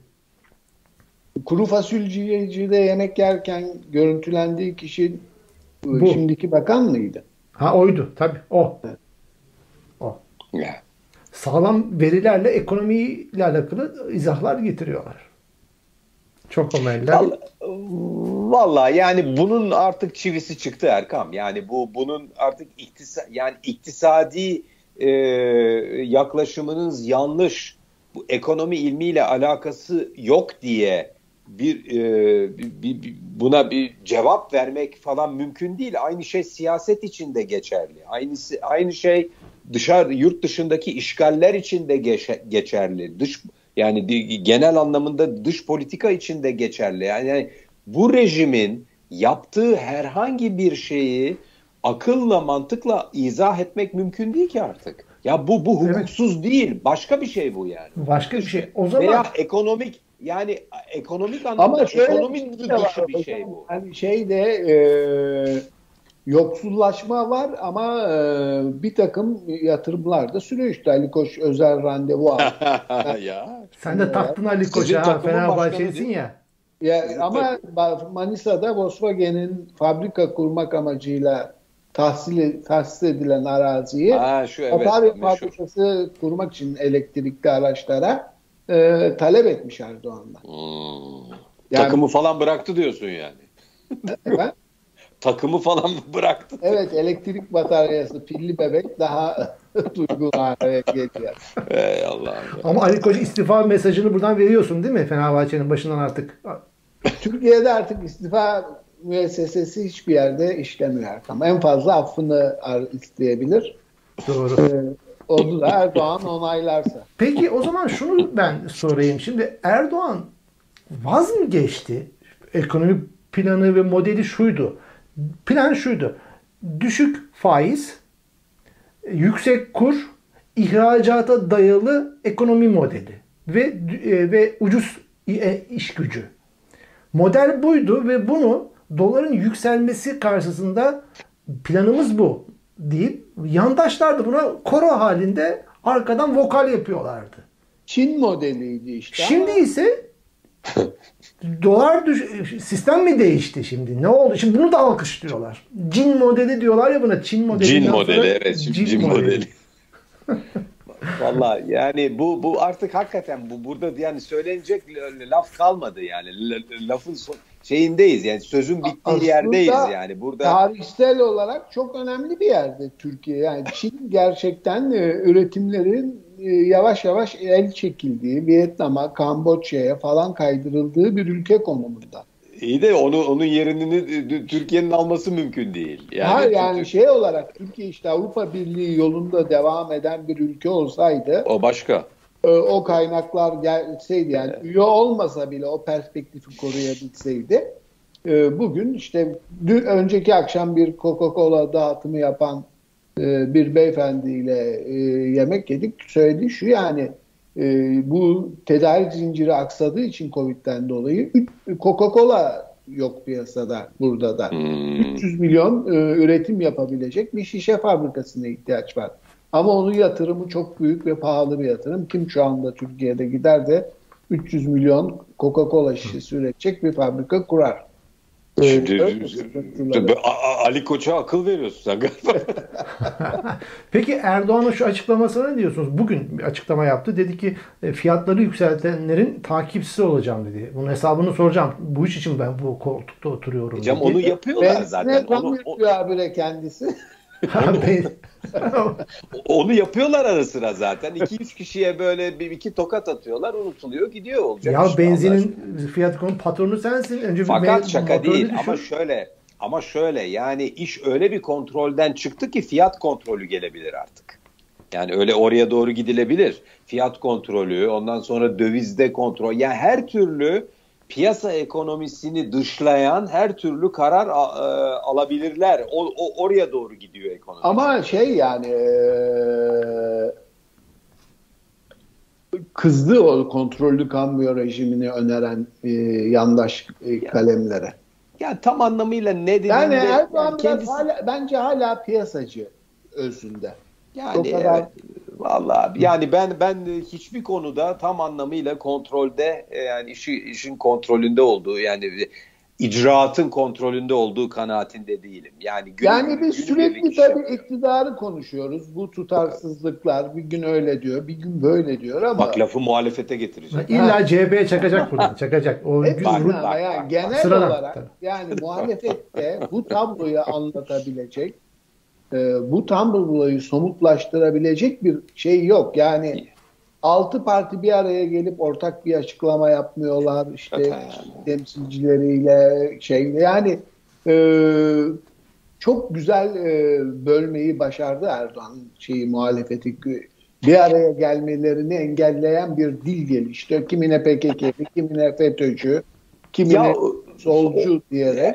Kuru fasulyecide yemek yerken görüntülendiği kişi bu. Şimdiki bakan mıydı?
Ha oydu tabii o. Evet. O.
Yeah.
Sağlam verilerle ekonomiyle alakalı izahlar getiriyorlar. Çok omeller.
Vallahi yani bunun artık çivisi çıktı Erkam. Yani bu bunun artık iktisa, yani iktisadi e, yaklaşımınız yanlış. Bu ekonomi ilmiyle alakası yok diye bir, e, bir, bir buna bir cevap vermek falan mümkün değil. Aynı şey siyaset için de geçerli. Aynısı aynı şey dışarı yurt dışındaki işgaller için de geç, geçerli. Dış Yani genel anlamında dış politika için de geçerli. Yani, yani bu rejimin yaptığı herhangi bir şeyi akılla, mantıkla izah etmek mümkün değil ki artık. Ya bu bu hukuksuz evet. değil. Başka bir şey bu yani.
Başka bir şey. O zaman
veya ekonomik yani ekonomik anlamda ekonomik dışı bir, bir şey bu.
Yani şeyde e, yoksullaşma var ama e, bir takım yatırımlar da sürüyor işte. Ali Koç özel randevu aldı.
ya. Sen de taktın Ali Koç'a. Fenerbahçe'sin ya.
Ya ama Manisa'da Volkswagen'in fabrika kurmak amacıyla tahsil tahsis edilen araziyi
ha, şu, evet,
fabrikası kurmak için elektrikli araçlara e, talep etmiş Erdoğan'dan.
Hmm. Yani, takımı falan bıraktı diyorsun yani.
Evet.
Takımı falan bıraktı.
Evet, elektrik bataryası, pilli bebek daha duygu hale geliyor.
Ey Allah'ım.
Ama Ali Koç istifa mesajını buradan veriyorsun değil mi? Fenerbahçe'nin başından artık.
Türkiye'de artık istifa müessesesi hiçbir yerde işlemiyor. Ama en fazla affını isteyebilir.
Doğru.
Ee, onu da Erdoğan onaylarsa.
Peki o zaman şunu ben sorayım. Şimdi Erdoğan vaz mı geçti ekonomik planı ve modeli şuydu. Plan şuydu. Düşük faiz, yüksek kur, ihracata dayalı ekonomi modeli ve e, ve ucuz e, iş gücü. Model buydu ve bunu doların yükselmesi karşısında planımız bu deyip yandaşlar da buna koro halinde arkadan vokal yapıyorlardı.
Çin modeliydi işte.
Şimdi
ama...
ise dolar düş- sistem mi değişti şimdi? Ne oldu? Şimdi bunu da alkışlıyorlar. Çin modeli diyorlar ya buna. Çin modeli.
Çin modeli evet.
Çin,
Çin
modeli.
modeli. Vallahi yani bu bu artık hakikaten bu burada yani söylenecek laf kalmadı yani. Lafın son, şeyindeyiz yani sözün bittiği
Aslında
yerdeyiz yani. Burada
tarihsel olarak çok önemli bir yerde Türkiye. Yani Çin gerçekten e, üretimlerin e, yavaş yavaş el çekildiği, Vietnam'a, Kamboçya'ya falan kaydırıldığı bir ülke konumunda.
İyi de onu onun yerini Türkiye'nin alması mümkün değil. Yani,
ha, yani şey olarak Türkiye işte Avrupa Birliği yolunda devam eden bir ülke olsaydı
o başka.
O kaynaklar gelseydi yani evet. Üye olmasa bile o perspektifi koruyabilseydi bugün işte dün, önceki akşam bir Coca-Cola dağıtımı yapan bir beyefendiyle yemek yedik. Söyledi şu yani bu tedarik zinciri aksadığı için Covid'den dolayı Coca-Cola yok piyasada burada da. Hmm. üç yüz milyon üretim yapabilecek bir şişe fabrikasına ihtiyaç var. Ama onun yatırımı çok büyük ve pahalı bir yatırım. Kim şu anda Türkiye'de gider de üç yüz milyon Coca-Cola şişesi üretecek bir fabrika kurar.
Şimdi, ee, Ali Koç'a akıl veriyorsun sen galiba.
Peki Erdoğan'ın şu açıklamasına ne diyorsunuz? Bugün bir açıklama yaptı. Dedi ki fiyatları yükseltenlerin takipçisi olacağım dedi. Bunun hesabını soracağım. Bu iş için ben bu koltukta oturuyorum.
Hocam dedi. Onu yapıyorlar
ben
zaten.
Tam
onu
yapıyor abire kendisi.
onu, onu yapıyorlar ara sıra zaten. iki üç kişiye böyle bir iki tokat atıyorlar, unutuluyor, gidiyor olacak.
Ya benzinin fiyat konu patronu sensin. Önce
fakat şaka değil düşün. ama şöyle ama şöyle yani iş öyle bir kontrolden çıktı ki fiyat kontrolü gelebilir artık. Yani öyle oraya doğru gidilebilir. Fiyat kontrolü, ondan sonra dövizde kontrol. Yani her türlü piyasa ekonomisini dışlayan her türlü karar a, a, alabilirler. O, o oraya doğru gidiyor ekonomi.
Ama şey yani e, kızdı o kontrollü kambiyo rejimini öneren e, yandaş e, kalemlere.
Yani tam anlamıyla ne dediğinde
yani Erdoğan
yani kendisi...
hala, bence hala piyasacı özünde.
Yani kadar... evet, vallahi yani ben ben hiçbir konuda tam anlamıyla kontrolde yani işi işin kontrolünde olduğu yani icraatın kontrolünde olduğu kanaatinde değilim. Yani gün,
yani biz sürekli tabii iktidarı konuşuyoruz. Bu tutarsızlıklar bir gün öyle diyor, bir gün böyle diyor ama
bak lafı muhalefete getirecek.
İlla C H'ye çakacak buradan, çakacak. O
hep bak,
bak,
bak, yani bak, genel sıradan, olarak tabii. Yani muhalefette bu tabloyu anlatabilecek bu tabloyu somutlaştırabilecek bir şey yok. Yani altı parti bir araya gelip ortak bir açıklama yapmıyorlar. İşte yani. temsilcileriyle şey yani e, çok güzel e, bölmeyi başardı Erdoğan şeyi muhalefeti bir araya gelmelerini engelleyen bir dil gelişti. Kimine P K K'li, kimine FETÖ'cü, kimine ya, solcu o, diyerek.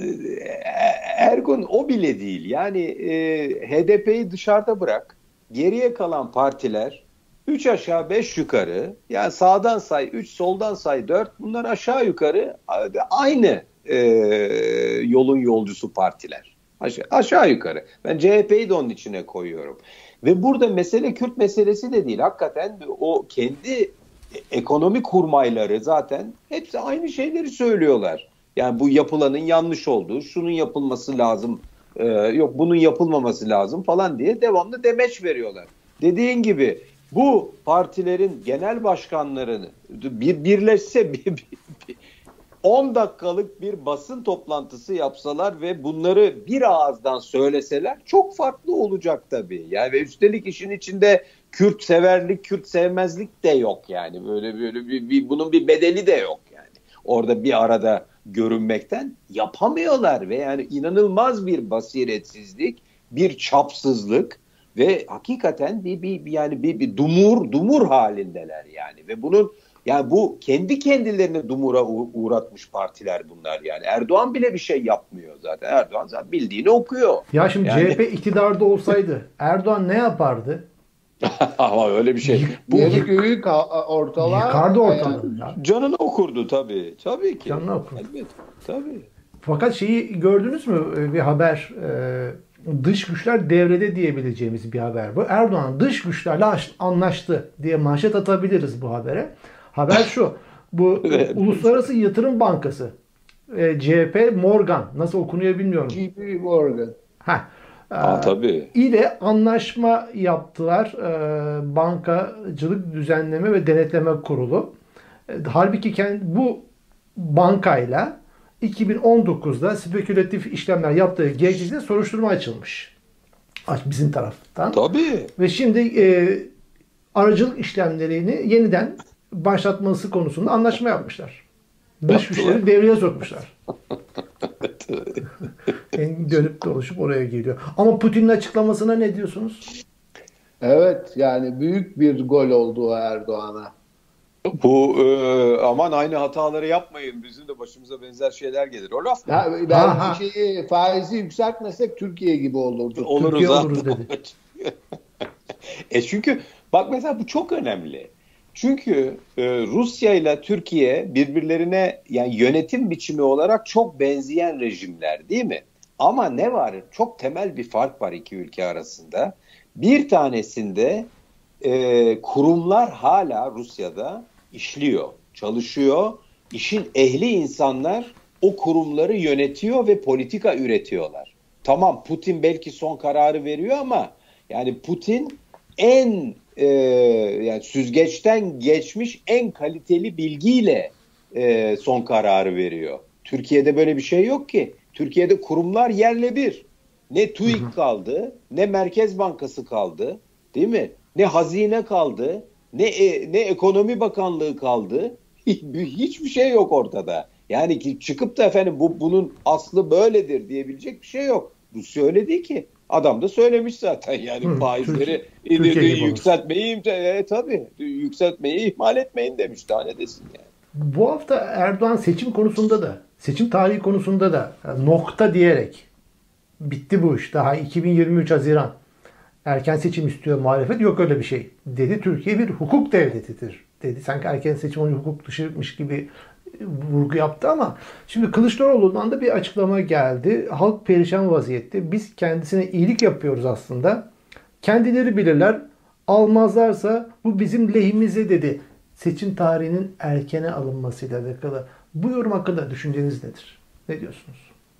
Ergun o bile değil. Yani e, H D P'yi dışarıda bırak. Geriye kalan partiler üç aşağı beş yukarı yani sağdan say üç soldan say dört bunlar aşağı yukarı aynı e, yolun yolcusu partiler. Aşağı, aşağı yukarı. Ben C H P'yi de onun içine koyuyorum. Ve burada mesele Kürt meselesi de değil. Hakikaten o kendi ekonomi kurmayları zaten hepsi aynı şeyleri söylüyorlar. Yani bu yapılanın yanlış olduğu, şunun yapılması lazım, e, yok bunun yapılmaması lazım falan diye devamlı demeç veriyorlar. Dediğin gibi bu partilerin genel başkanlarını bir birleşse bir, bir, bir, on dakikalık bir basın toplantısı yapsalar ve bunları bir ağızdan söyleseler çok farklı olacak tabii. Yani ve üstelik işin içinde Kürt severlik, Kürt sevmezlik de yok yani. Böyle böyle bir, bir bunun bir bedeli de yok yani. Orada bir arada görünmekten yapamıyorlar ve yani inanılmaz bir basiretsizlik, bir çapsızlık ve hakikaten bir, bir yani bir, bir dumur dumur halindeler yani ve bunun Yani bu kendi kendilerini dumura uğratmış partiler bunlar yani. Erdoğan bile bir şey yapmıyor zaten. Erdoğan zaten bildiğini okuyor.
Ya şimdi
yani...
C H P iktidarda olsaydı Erdoğan ne yapardı?
Ama öyle bir şey.
Bu yeri köyü ortalar.
Yıkardı ortalığı.
Yani. Canını okurdu tabii. Tabii ki.
Canını okurdu.
Evet, tabii.
Fakat şeyi gördünüz mü bir haber, dış güçler devrede diyebileceğimiz bir haber bu. Erdoğan dış güçlerle anlaştı diye manşet atabiliriz bu habere. Haber şu, bu evet. Uluslararası Yatırım Bankası, C H P Morgan, nasıl okunuyor bilmiyorum.
J P Morgan.
Heh.
Aa, tabii.
ile anlaşma yaptılar Bankacılık Düzenleme ve Denetleme Kurulu. Halbuki bu bankayla iki bin on dokuzda spekülatif işlemler yaptığı gerekçesiyle soruşturma açılmış. Bizim taraftan.
Tabii.
Ve şimdi e, aracılık işlemlerini yeniden başlatması konusunda anlaşma yapmışlar. Dış güçleri devreye sokmuşlar. Yani dönüp dolaşıp oraya geliyor. Ama Putin'in açıklamasına ne diyorsunuz?
Evet, yani büyük bir gol oldu Erdoğan'a.
Bu e, aman aynı hataları yapmayın. Bizim de başımıza benzer şeyler gelir. O laf.
Ya, ben şeyi, faizi yükseltmesek Türkiye gibi olurdu.
Oluruz,
Türkiye oluruz dedi.
e çünkü bak mesela bu çok önemli. Çünkü e, Rusya ile Türkiye birbirlerine yani yönetim biçimi olarak çok benzeyen rejimler değil mi? Ama ne var? Çok temel bir fark var iki ülke arasında. Bir tanesinde e, kurumlar hala Rusya'da işliyor, çalışıyor. İşin ehli insanlar o kurumları yönetiyor ve politika üretiyorlar. Tamam, Putin belki son kararı veriyor ama yani Putin en e, yani süzgeçten geçmiş en kaliteli bilgiyle e, son kararı veriyor. Türkiye'de böyle bir şey yok ki. Türkiye'de kurumlar yerle bir. Ne TÜİK kaldı, ne Merkez Bankası kaldı, değil mi? Ne Hazine kaldı, ne e, ne Ekonomi Bakanlığı kaldı. Hiçbir şey yok ortada. Yani çıkıp da efendim bu bunun aslı böyledir diyebilecek bir şey yok. Rusya öyle değil ki. Adam da söylemiş zaten yani Hı, faizleri Türkiye, Türkiye yükseltmeyi e, tabii yükseltmeyi ihmal etmeyin demiş, daha ne desin yani.
Bu hafta Erdoğan seçim konusunda da, seçim tarihi konusunda da nokta diyerek bitti bu iş. Daha iki bin yirmi üç Haziran. Erken seçim istiyor muhalefet. Yok öyle bir şey dedi. Türkiye bir hukuk devletidir dedi. Sanki erken seçim onu hukuk dışıymış gibi vurgu yaptı ama şimdi Kılıçdaroğlu'ndan da bir açıklama geldi. Halk perişan vaziyette. Biz kendisine iyilik yapıyoruz aslında. Kendileri bilirler. Almazlarsa bu bizim lehimize dedi. Seçim tarihinin erkene alınmasıyla alakalı. Bu yorum hakkında düşünceniz nedir? Ne diyorsunuz?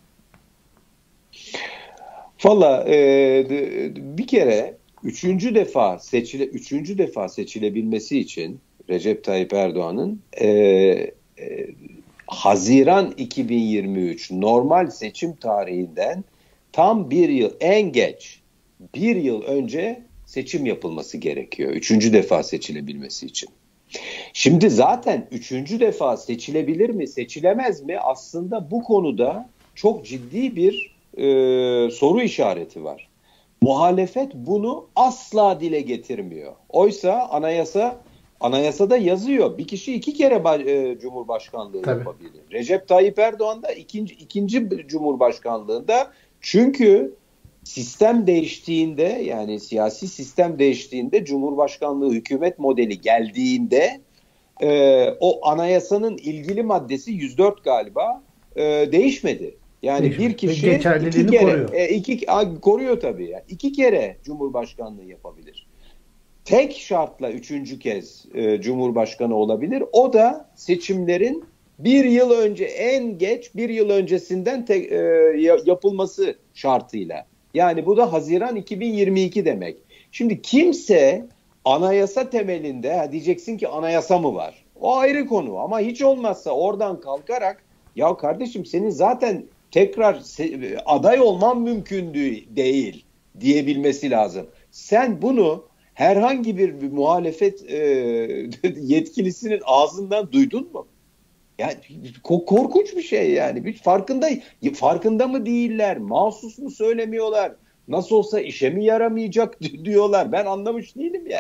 Valla e, bir kere üçüncü defa seçile üçüncü defa seçilebilmesi için Recep Tayyip Erdoğan'ın e, e, Haziran iki bin yirmi üç normal seçim tarihinden tam bir yıl, en geç bir yıl önce seçim yapılması gerekiyor. Üçüncü defa seçilebilmesi için. Şimdi zaten üçüncü defa seçilebilir mi, seçilemez mi? Aslında bu konuda çok ciddi bir e, soru işareti var. Muhalefet bunu asla dile getirmiyor. Oysa anayasa anayasada yazıyor. Bir kişi iki kere e, Cumhurbaşkanlığı Tabii. yapabilir. Recep Tayyip Erdoğan da ikinci, ikinci Cumhurbaşkanlığında, çünkü sistem değiştiğinde, yani siyasi sistem değiştiğinde, Cumhurbaşkanlığı hükümet modeli geldiğinde e, o anayasanın ilgili maddesi yüz dört galiba e, değişmedi. Yani Değişim. bir kişi iki kere koruyor. E, iki, a, koruyor tabii. Yani. İki kere Cumhurbaşkanlığı yapabilir. Tek şartla üçüncü kez e, Cumhurbaşkanı olabilir. O da seçimlerin bir yıl önce, en geç bir yıl öncesinden te, e, yapılması şartıyla. Yani bu da Haziran iki bin yirmi iki demek. Şimdi kimse anayasa temelinde, ha diyeceksin ki anayasa mı var? O ayrı konu, ama hiç olmazsa oradan kalkarak ya kardeşim senin zaten tekrar aday olman mümkün değil diyebilmesi lazım. Sen bunu herhangi bir, bir muhalefet e, yetkilisinin ağzından duydun mu? Yani korkunç bir şey yani. Bir farkında farkında mı değiller? Mahsus mu söylemiyorlar? Nasıl olsa işe mi yaramayacak diyorlar? Ben anlamış değilim yani.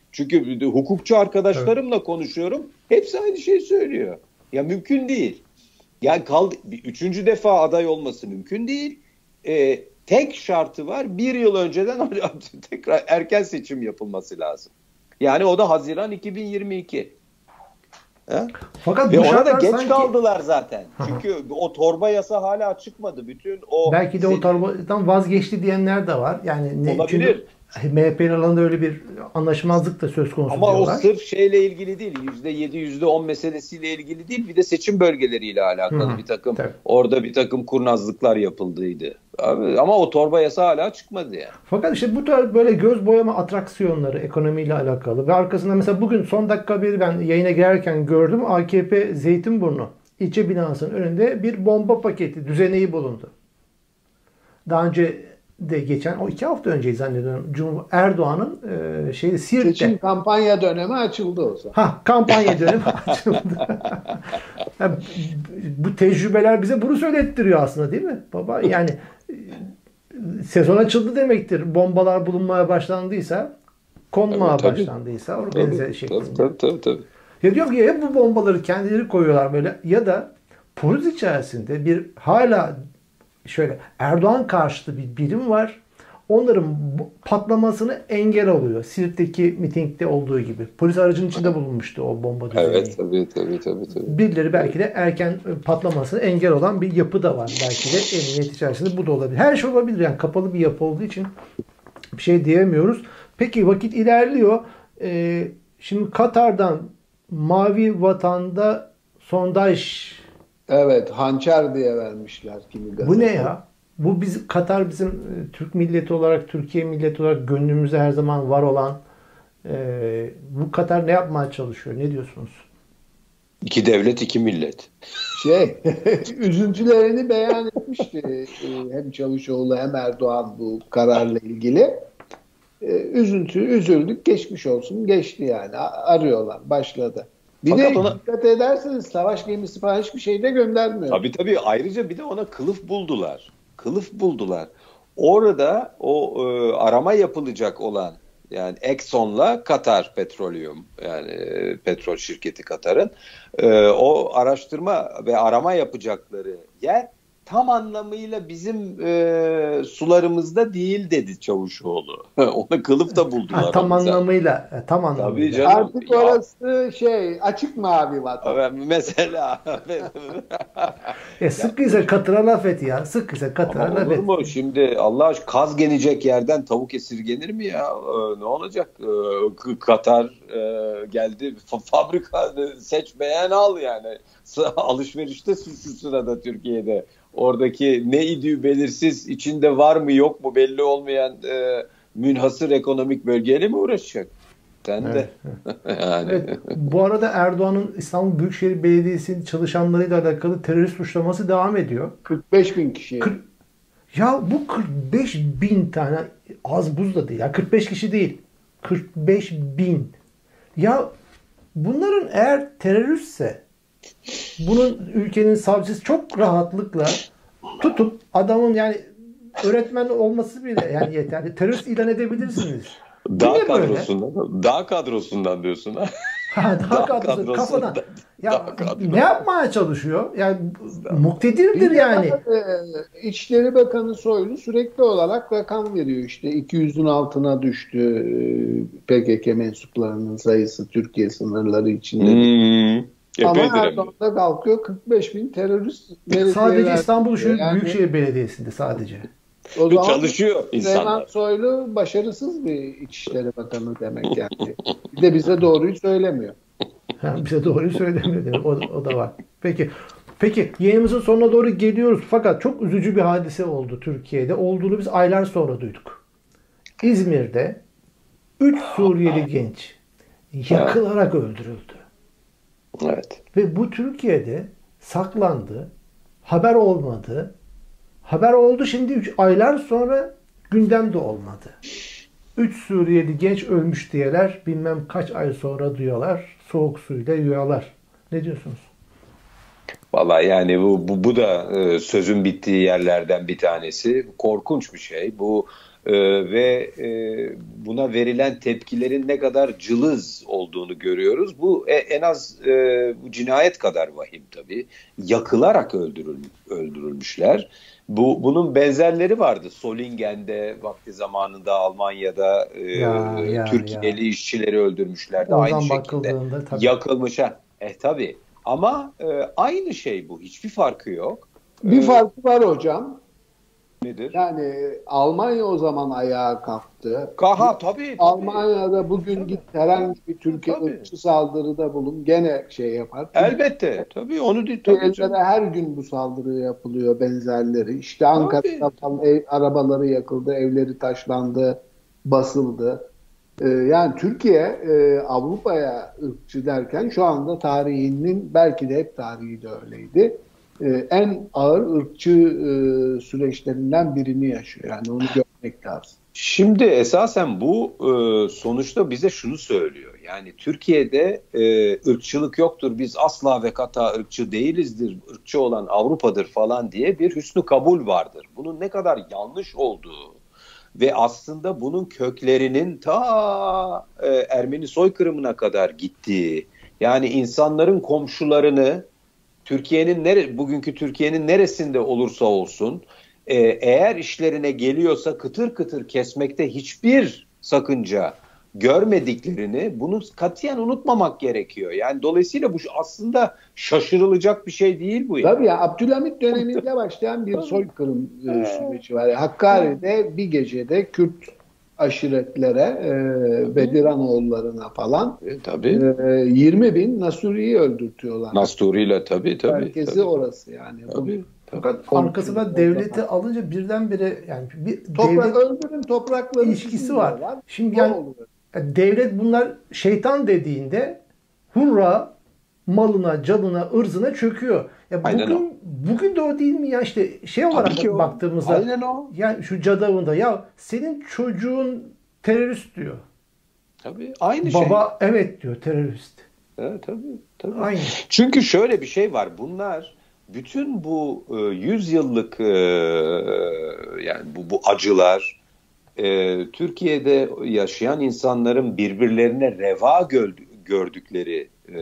Çünkü hukukçu arkadaşlarımla evet. konuşuyorum. Hepsi aynı şeyi söylüyor. Ya mümkün değil. Yani kaldı, üçüncü defa aday olması mümkün değil. Ee, tek şartı var. Bir yıl önceden tekrar erken seçim yapılması lazım. Yani o da Haziran iki bin yirmi iki. He? Fakat ve ona da geç sanki... kaldılar zaten. Çünkü o torba yasa hala çıkmadı. Bütün o
belki de o torbadan vazgeçti diyenler de var. Yani ne,
olabilir.
Çünkü M H P'nin alanında öyle bir anlaşmazlık da söz konusu
ama
diyorlar.
o sırf şeyle ilgili değil. yüzde yedi, yüzde on meselesiyle ilgili değil. Bir de seçim bölgeleriyle alakalı Hı, bir takım tabii. orada bir takım kurnazlıklar yapıldıydı. Abi, ama o torba yasa hala çıkmadı yani.
Fakat işte bu tarz böyle göz boyama atraksiyonları ekonomiyle alakalı ve arkasında mesela bugün son dakika bir ben yayına girerken gördüm. A K P Zeytinburnu ilçe binasının önünde bir bomba paketi düzeneği bulundu. Daha önce de geçen o iki hafta önce zannediyorum Cumhur Erdoğan'ın e, şeyi Siirt'te.
Seçim kampanya dönemi açıldı o zaman.
Ha kampanya dönemi açıldı. Yani, bu tecrübeler bize bunu söylettiriyor aslında değil mi baba? Yani sezon açıldı demektir. Bombalar bulunmaya başlandıysa, konmaya tabii, tabii. başlandıysa o benzer şeklinde.
Tabii, tabii, tabii.
Ya diyor ki ya bu bombaları kendileri koyuyorlar böyle ya da polis içerisinde bir hala şöyle Erdoğan karşıtı bir birim var. Onların patlamasını engel oluyor. Siirt'teki mitingde olduğu gibi. Polis aracının içinde bulunmuştu o bomba düzeneği.
Evet tabii tabii tabii. tabii.
Birileri belki de erken patlamasını engel olan bir yapı da var. Belki de emniyet içerisinde bu da olabilir. Her şey olabilir. Yani kapalı bir yapı olduğu için bir şey diyemiyoruz. Peki vakit ilerliyor. Ee, şimdi Katar'dan Mavi Vatan'da sondaj.
Evet, hançer diye vermişler kimi gazete.
Bu ne ya? Bu biz Katar bizim Türk milleti olarak, Türkiye milleti olarak gönlümüzde her zaman var olan e, bu Katar ne yapmaya çalışıyor? Ne diyorsunuz?
İki devlet, iki millet.
Şey, üzüntülerini beyan etmişti hem Çavuşoğlu hem Erdoğan bu kararla ilgili. Üzüntü, üzüldük, geçmiş olsun, geçti yani. Arıyorlar, başladı. Bir Fakat de ona... dikkat ederseniz savaş gemisi falan hiçbir şey de göndermiyor.
Tabii tabii. Ayrıca bir de ona kılıf buldular. Kılıf buldular. Orada o e, arama yapılacak olan yani Exxon'la Katar Petroleum yani e, petrol şirketi Katar'ın e, o araştırma ve arama yapacakları yer tam anlamıyla bizim e, sularımızda değil dedi Çavuşoğlu. Ona kılıf da buldular.
Ha, tam anlamıyla. E, tam anlamıyla.
Canım, artık ya. Orası şey açık mavi vatan.
Mesela.
e, sıkıysa Katar'a laf et ya. Sıkıysa Katar'a laf et.
Mu? Şimdi Allah aşkına kaz genecek yerden tavuk esirgenir mi ya? Ee, ne olacak? Ee, Katar e, geldi. F- fabrika seç beğen al yani. Alışverişte şu sırada Türkiye'de. Oradaki ne idüğü belirsiz, içinde var mı yok mu belli olmayan e, münhasır ekonomik bölgeyle mi uğraşacak? Sen evet, de.
Evet. yani. Evet, bu arada Erdoğan'ın İstanbul Büyükşehir Belediyesi'nin çalışanlarıyla alakalı terörist suçlaması devam ediyor.
kırk beş bin kişi.
kırk Ya bu kırk beş bin tane az buz da değil. Ya kırk beş kişi değil. kırk beş bin. Ya bunların eğer teröristse bunun ülkenin savcısı çok rahatlıkla tutup adamın yani öğretmen olması bile yani yeterli. Terörist ilan edebilirsiniz.
Dağ kadrosundan, böyle? Dağ kadrosundan diyorsun ha.
ha dağ, dağ kadrosu, kadrosundan. Kafadan. Ya dağ kadrosu. Ne yapmaya çalışıyor? Yani muktedirdir yani.
E, İçişleri Bakanı Soylu sürekli olarak rakam veriyor. İşte iki yüzün altına düştü P K K mensuplarının sayısı Türkiye sınırları içinde. Hmm. Ama Erdoğan'da kalkıyor kırk beş bin terörist.
Sadece İstanbul yani, Büyükşehir Belediyesi'nde sadece.
O zaman
çalışıyor insanlar.
Süleyman Soylu başarısız bir İçişleri Bakanı demek yani. Bir de bize doğruyu söylemiyor.
Ha, bize doğruyu söylemiyor demek. O, o da var. Peki. Peki yayınımızın sonuna doğru geliyoruz. Fakat çok üzücü bir hadise oldu Türkiye'de. Olduğunu biz aylar sonra duyduk. İzmir'de üç Suriyeli genç yakılarak öldürüldü.
Evet.
Ve bu Türkiye'de saklandı. Haber olmadı. Haber oldu şimdi üç aylar sonra gündemde olmadı. üç Suriyeli genç ölmüş diyeler. Bilmem kaç ay sonra duyuyorlar. Soğuk suyla yuyorlar. Ne diyorsunuz?
Vallahi yani bu, bu, bu da e, sözün bittiği yerlerden bir tanesi. Korkunç bir şey. Bu Ee, ve e, buna verilen tepkilerin ne kadar cılız olduğunu görüyoruz. Bu e, en az e, bu cinayet kadar vahim tabii. Yakılarak öldürül, öldürülmüşler. Bu bunun benzerleri vardı. Solingen'de vakti zamanında Almanya'da e,
ya, ya,
Türkiye'li ya. işçileri öldürmüşlerdi.
Oradan
aynı şekilde
tabii.
yakılmış. Eh tabii. Ama e, aynı şey bu. Hiçbir farkı yok.
Bir ee, farkı var hocam.
Nedir?
Yani Almanya o zaman ayağa kalktı.
Kaha tabii. tabii.
Almanya'da bugün tabii. git herhangi bir Türkiye
tabii.
ırkçı saldırıda bulun gene şey yapar.
Elbette. Tabii onu değil. Tabii
her gün bu saldırı yapılıyor benzerleri. İşte Ankara'da falan ev, arabaları yakıldı, evleri taşlandı, basıldı. Ee, yani Türkiye e, Avrupa'ya ırkçı derken şu anda tarihinin belki de hep tarihi de öyleydi. En ağır ırkçı e, süreçlerinden birini yaşıyor. Yani onu görmek lazım.
Şimdi esasen bu e, sonuçta bize şunu söylüyor. Yani Türkiye'de e, ırkçılık yoktur. Biz asla ve kata ırkçı değilizdir. Irkçı olan Avrupa'dır falan diye bir hüsnü kabul vardır. Bunun ne kadar yanlış olduğu ve aslında bunun köklerinin ta e, Ermeni soykırımına kadar gittiği, yani insanların komşularını Türkiye'nin nere, bugünkü Türkiye'nin neresinde olursa olsun e, eğer işlerine geliyorsa kıtır kıtır kesmekte hiçbir sakınca görmediklerini, bunu katiyen unutmamak gerekiyor. Yani dolayısıyla bu aslında şaşırılacak bir şey değil bu. Yani.
Tabii ya, Abdülhamit döneminde başlayan bir soykırım e, süreci var. Hakkari'de bir gecede Kürt aşiretlere, e, Bediranoğullarına falan
e, tabii.
E, yirmi bin Nasturi'yi öldürtüyorlar.
Nasturi'yle tabii tabii.
Merkezi
tabii.
orası yani.
Tabii.
Fakat arkasında devleti alınca birdenbire yani bir
Toprak,
devlet
öldürün toprakları
ilişkisi var.
var.
Şimdi yani, yani devlet bunlar şeytan dediğinde hurra malına, canına, ırzına çöküyor. Ya bugün bugün de o değil mi ya, işte şey olarak baktığımızda
aynen o.
Yani şu cadavında ya senin çocuğun terörist diyor.
Tabii aynı
Baba,
şey.
Baba evet diyor terörist.
Evet tabii tabii.
Aynı.
Çünkü şöyle bir şey var. Bunlar bütün bu e, yüz yıllık e, yani bu bu acılar e, Türkiye'de yaşayan insanların birbirlerine reva gördükleri e,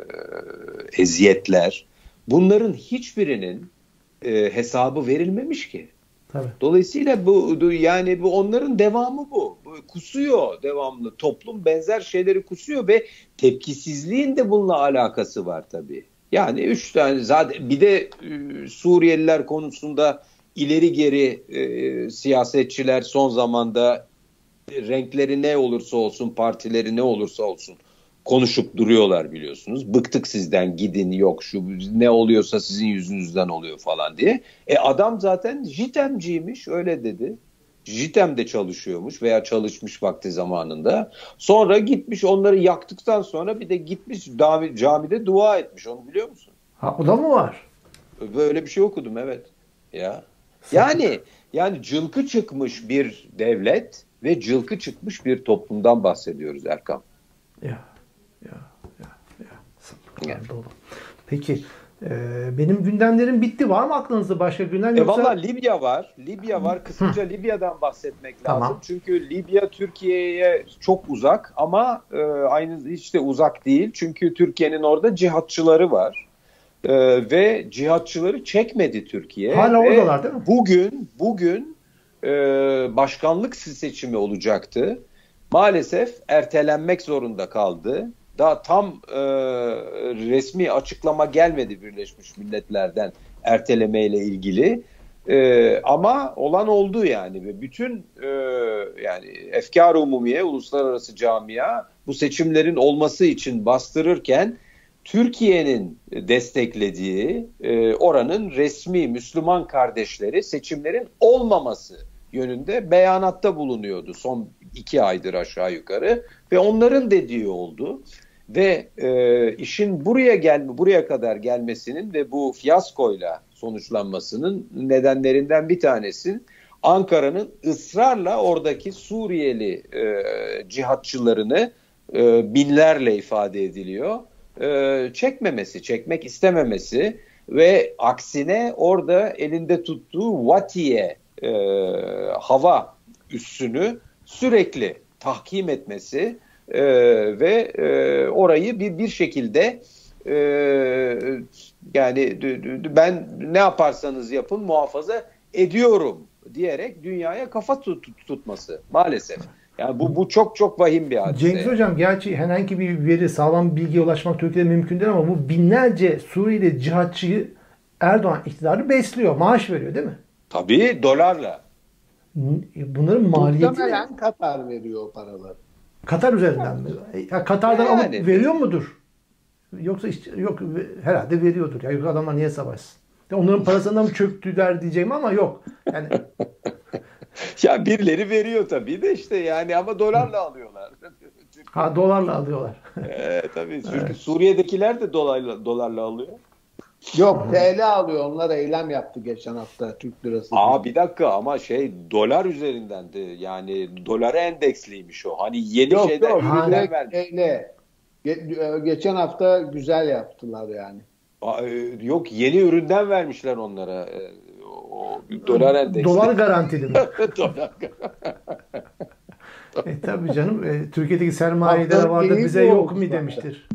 eziyetler, bunların hiçbirinin e, hesabı verilmemiş ki.
Tabii.
Dolayısıyla bu yani bu onların devamı bu. bu. Kusuyor devamlı. Toplum benzer şeyleri kusuyor ve tepkisizliğin de bununla alakası var tabii. Yani üç tane zaten bir de e, Suriyeliler konusunda ileri geri e, siyasetçiler son zamanda e, renkleri ne olursa olsun, partileri ne olursa olsun konuşup duruyorlar biliyorsunuz. Bıktık sizden, gidin, yok şu ne oluyorsa sizin yüzünüzden oluyor falan diye. E adam zaten JITEM'ciymiş, öyle dedi. JITEM'de çalışıyormuş veya çalışmış vakti zamanında. Sonra gitmiş onları yaktıktan sonra bir de gitmiş camide dua etmiş. Onu biliyor musun?
Ha, o da mı var?
Böyle bir şey okudum, evet. Ya. Yani yani cılkı çıkmış bir devlet ve cılkı çıkmış bir toplumdan bahsediyoruz Erkam.
Ya. Ya, ya, ya. ya. Dolu. Peki, e, benim gündemlerim bitti. Var mı aklınızda başka gündem?
Yoksa... E valla Libya var. Libya var. Kısaca Hı. Libya'dan bahsetmek lazım.
Tamam.
Çünkü Libya Türkiye'ye çok uzak ama e, aynı hiç de uzak değil. Çünkü Türkiye'nin orada cihatçıları var. E, ve cihatçıları çekmedi Türkiye.
Hala
ve
oradalar değil mi?
Bugün, bugün e, başkanlık seçimi olacaktı. Maalesef ertelenmek zorunda kaldı. Daha tam e, resmi açıklama gelmedi Birleşmiş Milletler'den ertelemeyle ilgili. E, ama olan oldu yani. Ve bütün e, yani efkar-ı umumiye, uluslararası camia bu seçimlerin olması için bastırırken Türkiye'nin desteklediği e, oranın resmi Müslüman kardeşleri seçimlerin olmaması yönünde beyanatta bulunuyordu son iki aydır aşağı yukarı ve onların dediği oldu ve e, işin buraya gelme buraya kadar gelmesinin ve bu fiyaskoyla sonuçlanmasının nedenlerinden bir tanesi Ankara'nın ısrarla oradaki Suriyeli e, cihatçılarını e, binlerle ifade ediliyor e, çekmemesi, çekmek istememesi ve aksine orada elinde tuttuğu Vatiye e, hava üssünü sürekli tahkim etmesi e, ve e, orayı bir bir şekilde e, yani ben ne yaparsanız yapın muhafaza ediyorum diyerek dünyaya kafa tut, tutması maalesef. Yani bu bu çok çok vahim bir hadise.
Cengiz Hocam, gerçi herhangi bir veri, sağlam bir bilgiye ulaşmak Türkiye'de mümkün değil ama bu binlerce Suriyeli cihatçıyı Erdoğan iktidarı besliyor, maaş veriyor değil mi?
Tabii, dolarla.
Bunların maliyeti
muhtemelen Katar veriyor o paraları.
Katar üzerinden mi? Ya Katar'dan
Yani.
alıp veriyor mudur? Yoksa işte, yok herhalde veriyordur. Ya yoksa adamlar niye savaşsın? Ya onların parasından mı çöktüler diyeceğim ama yok. Yani
ya birileri veriyor tabii de işte yani ama dolarla alıyorlar.
ha dolarla alıyorlar.
ee, tabii çünkü evet. Suriye'dekiler de dolarla dolarla alıyor.
Yok, T L alıyor. Onlar eylem yaptı geçen hafta Türk lirası.
Aa bir dakika ama şey dolar üzerindendi. Yani dolara endeksliymiş o. Hani yeni
yok,
şeyden
yok,
ürünler vermiş.
T L. Ge- geçen hafta güzel yaptılar yani.
Aa, yok yeni üründen vermişler onlara. O dolar endeksli.
Dolar garantili mi?
Dolar
e tabii canım. E, Türkiye'deki sermayelere vardı bize yok mu demiştir.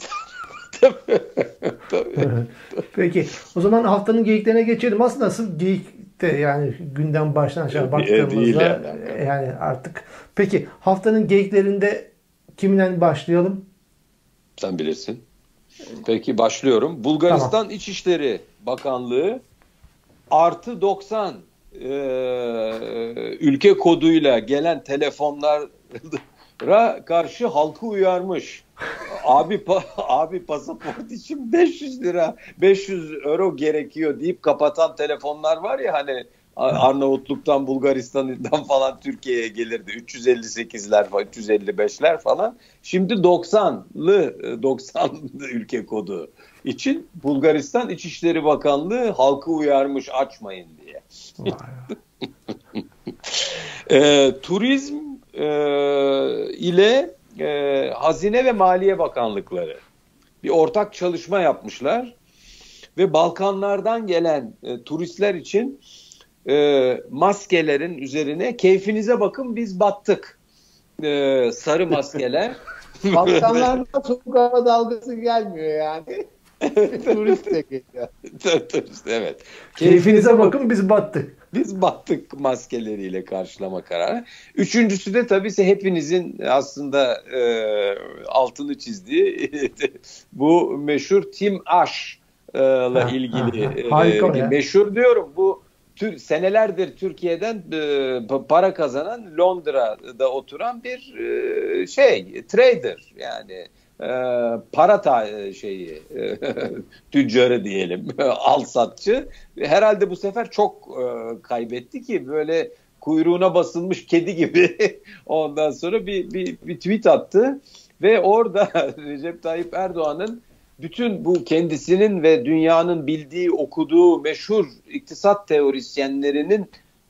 Peki. O zaman haftanın geyiklerine geçelim. Aslında asıl geyik de yani gündem baştan aşağı baktığımızda yani. yani artık. Peki haftanın geyiklerinde kiminle başlayalım?
Sen bilirsin. Peki başlıyorum. Bulgaristan tamam. İçişleri Bakanlığı artı doksan e, ülke koduyla gelen telefonlara karşı halkı uyarmış. Abi pa- abi pasaport için beş yüz lira beş yüz euro gerekiyor deyip kapatan telefonlar var ya hani Arnavutluk'tan Bulgaristan'dan falan Türkiye'ye gelirdi. üç yüz elli sekizler falan, üç yüz elli beşler falan. Şimdi doksanlı doksanlı ülke kodu için Bulgaristan İçişleri Bakanlığı halkı uyarmış açmayın diye. e, turizm e, ile e, Hazine ve Maliye Bakanlıkları bir ortak çalışma yapmışlar ve Balkanlardan gelen e, turistler için e, maskelerin üzerine keyfinize bakın biz battık e, sarı maskeler.
Balkanlarda soğuk hava dalgası gelmiyor yani. Turist de geliyor.
Turist, evet.
Keyfinize bakın biz battık.
Biz battık maskeleriyle karşılama kararı. Üçüncüsü de tabii ki hepinizin aslında e, altını çizdiği bu meşhur Tim Ash'la ilgili.
Harika
e, meşhur diyorum bu tür, senelerdir Türkiye'den e, para kazanan Londra'da oturan bir e, şey trader yani. E, para ta- şeyi e, tüccarı diyelim al satçı herhalde bu sefer çok e, kaybetti ki böyle kuyruğuna basılmış kedi gibi ondan sonra bir, bir, bir tweet attı ve orada Recep Tayyip Erdoğan'ın bütün bu kendisinin ve dünyanın bildiği okuduğu meşhur iktisat teorisyenlerinin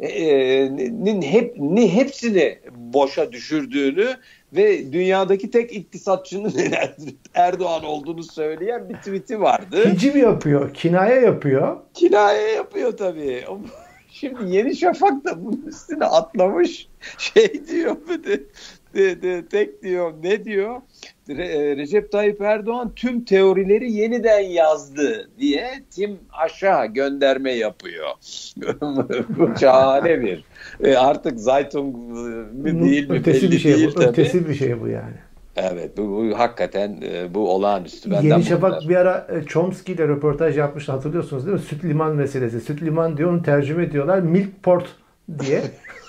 nin hep ni hepsini boşa düşürdüğünü ve dünyadaki tek iktisatçının Erdoğan olduğunu söyleyen bir tweet'i vardı.
Hiciv yapıyor, kinaye yapıyor.
Kinaye yapıyor tabii. Şimdi Yeni Şafak da bunun üstüne atlamış. Şey diyor de, de, de, tek diyor ne diyor? Re, Recep Tayyip Erdoğan tüm teorileri yeniden yazdı diye Tim Aşağı gönderme yapıyor. Bu şahane bir. E artık Zeitung mi değil mi
ötesi
belli
bir şey
değil
bu,
tabii.
Ötesi bir şey bu yani.
Evet bu, bu hakikaten bu olağanüstü. Benden
Yeni Şafak
bunlar.
bir ara Chomsky ile röportaj yapmıştı, hatırlıyorsunuz değil mi? Süt liman meselesi. Süt liman diyor, onu tercüme ediyorlar. Milk port diye.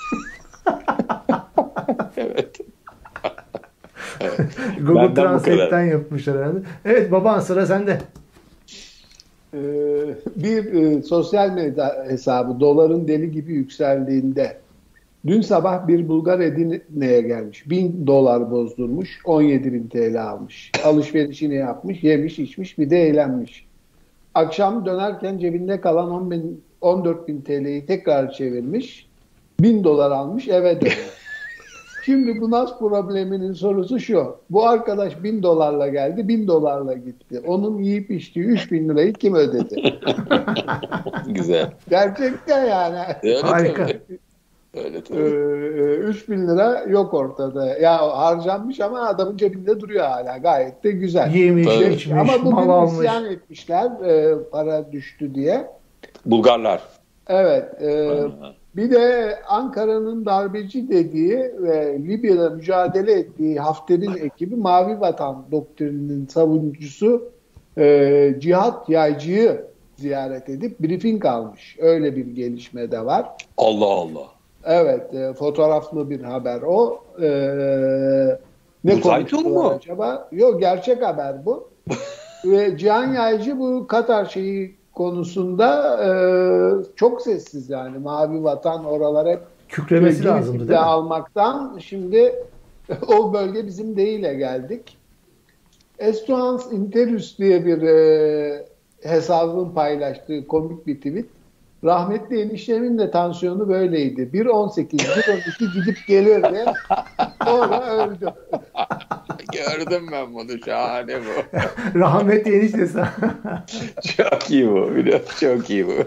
Evet.
Evet. Google
Benden
Translate'ten yapmışlar herhalde. Evet baban, sıra sende.
Ee, bir e, sosyal medya hesabı doların deli gibi yükseldiğinde dün sabah bir Bulgar Edirne'ye gelmiş. Bin dolar bozdurmuş. on yedi bin T L almış. Alışverişini yapmış. Yemiş içmiş. Bir de eğlenmiş. Akşam dönerken cebinde kalan on bin, on dört bin T L'yi tekrar çevirmiş. bin dolar almış, eve dönüyor. Şimdi bu nas probleminin sorusu şu. Bu arkadaş bin dolarla geldi, bin dolarla gitti. Onun yiyip içtiği üç bin lirayı kim ödedi?
Güzel.
Gerçekten yani.
Harika.
Öyle
tabii. Ee, üç bin lira yok ortada. Ya harcanmış ama adamın cebinde duruyor hala. Gayet de güzel.
Yemiş,
Ee,
içmiş,
ama bugün
mal almış.
isyan etmişler e, para düştü diye.
Bulgarlar.
Evet. E, bir de Ankara'nın darbeci dediği ve Libya'da mücadele ettiği Hafter'in ekibi Mavi Vatan doktrininin savunucusu e, Cihat Yaycı'yı ziyaret edip briefing almış. Öyle bir gelişme de var.
Allah Allah.
Evet, e, fotoğraflı bir haber o. E, ne konuştular acaba? Yok, gerçek haber bu. Ve Cihan Yaycı bu Katar şeyi konusunda e, çok sessiz yani. Mavi Vatan oralar hep
kükremesi lazımdı değil mi?
Almaktan şimdi o bölge bizim değile geldik. Estuans Interus diye bir e, hesabın paylaştığı komik bir tweet. Rahmetli eniştemin de tansiyonu böyleydi. bir on sekiz, bir on iki gidip gelirdi. Sonra öldü.
Gördüm ben bunu. Şahane bu.
Rahmetli eniştesi.
Çok iyi bu. Biliyorum, çok iyi bu.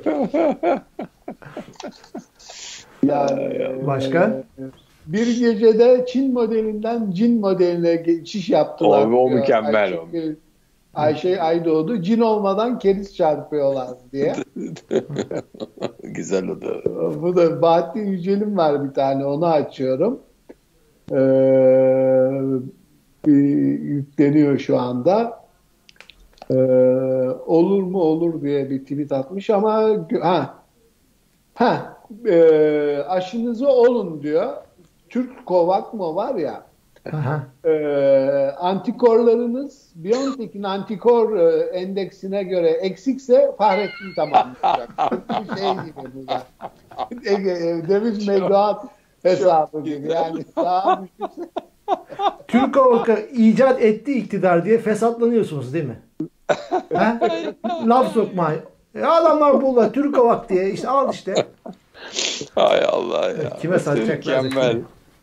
Yani,
başka?
Bir gecede Çin modelinden Cin modeline geçiş yaptılar.
O, o mükemmel o.
Ayşe, Ayşe Aydoğdu cin olmadan keriz çarpıyorlar diye.
Güzel o da.
Bu da Bahattin Yücel'in var bir tane, onu açıyorum. Ee, bir yükleniyor şu anda. Ee, olur mu olur diye bir tweet atmış ama ha ha e, aşınızı olun diyor. Türk Kovak mı var ya. e, antikorlarınız BioNTech'in antikor e, endeksine göre eksikse Fahrettin tamamlayacak. Bir şey gibi bu da. Demiş mevduat hesabı gibi. Yani daha düşünsene.
Türk Kovak'ı icat etti iktidar diye fesatlanıyorsunuz değil mi? Laf sokma. E adamlar buldular Türk Kovak diye. İşte al işte.
Hay Allah ya.
Kime satacaklar?
Mükemmel.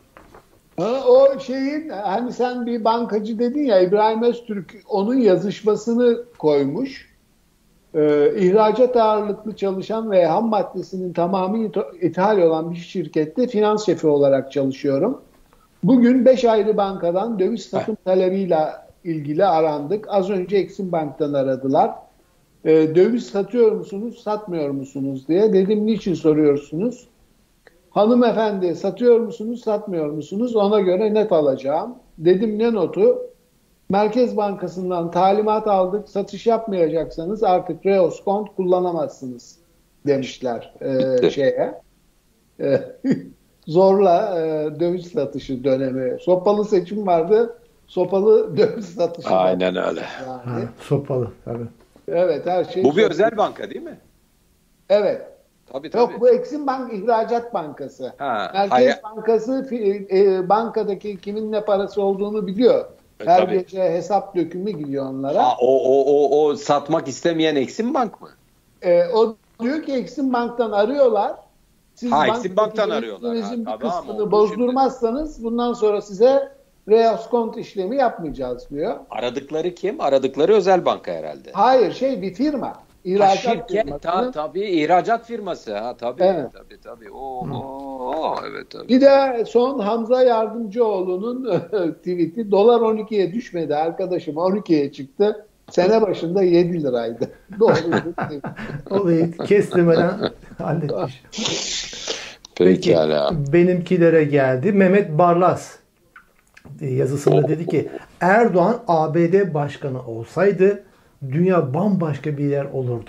O şeyin, hani sen bir bankacı dedin ya, İbrahim Öztürk onun yazışmasını koymuş. Ee, ihracat ağırlıklı çalışan ve ham maddesinin tamamı ithal olan bir şirkette finans şefi olarak çalışıyorum. Bugün beş ayrı bankadan döviz satım talebiyle ilgili arandık. Az önce Exim Bank'tan aradılar. Ee, döviz satıyor musunuz, satmıyor musunuz diye. Dedim niçin soruyorsunuz? Hanımefendi satıyor musunuz, satmıyor musunuz? Ona göre net alacağım. Dedim ne notu? Merkez Bankası'ndan talimat aldık. Satış yapmayacaksanız artık reoskont kullanamazsınız demişler e, şeye. E, zorla e, döviz satışı dönemi. Sopalı seçim vardı. Sopalı döviz satışı.
Aynen öyle.
Yani.
Ha, sopalı tabii.
Evet, her şey.
Bu bir
sopalı.
özel banka değil mi?
Evet.
Tabii tabii.
Yok, bu Exim Bank İhracat Bankası.
Ha,
Merkez
hayır.
Bankası e, bankadaki kimin ne parası olduğunu biliyor. Her
Tabii.
gece hesap dökümü gidiyor onlara.
Ha, o, o, o, o satmak istemeyen Exim Bank mı?
E, o diyor ki Exim Bank'tan arıyorlar. Siz
Ha, Exim Bank'tan arıyorlar.
bir
Ha, tabii ama
kısmını
oldu
bozdurmazsanız şimdi bundan sonra size reoskont işlemi yapmayacağız diyor.
Aradıkları kim? Aradıkları özel banka herhalde.
Hayır, şey bir firma.
Ha,
İhracat
şirket, ta, tabii ihracat firması. Ha, tabii,
Evet.
tabii, tabii. Oo, oo, evet, tabii.
Bir de son Hamza Yardımcıoğlu'nun tweet'i, dolar on ikiye düşmedi arkadaşım, on ikiye çıktı. Sene başında yedi liraydı. Doğru.
Olayı kestirmeden halletmiş.
Peki, hala.
Benimkilere geldi. Mehmet Barlas yazısında dedi ki Erdoğan A B D başkanı olsaydı dünya bambaşka bir yer olurdu.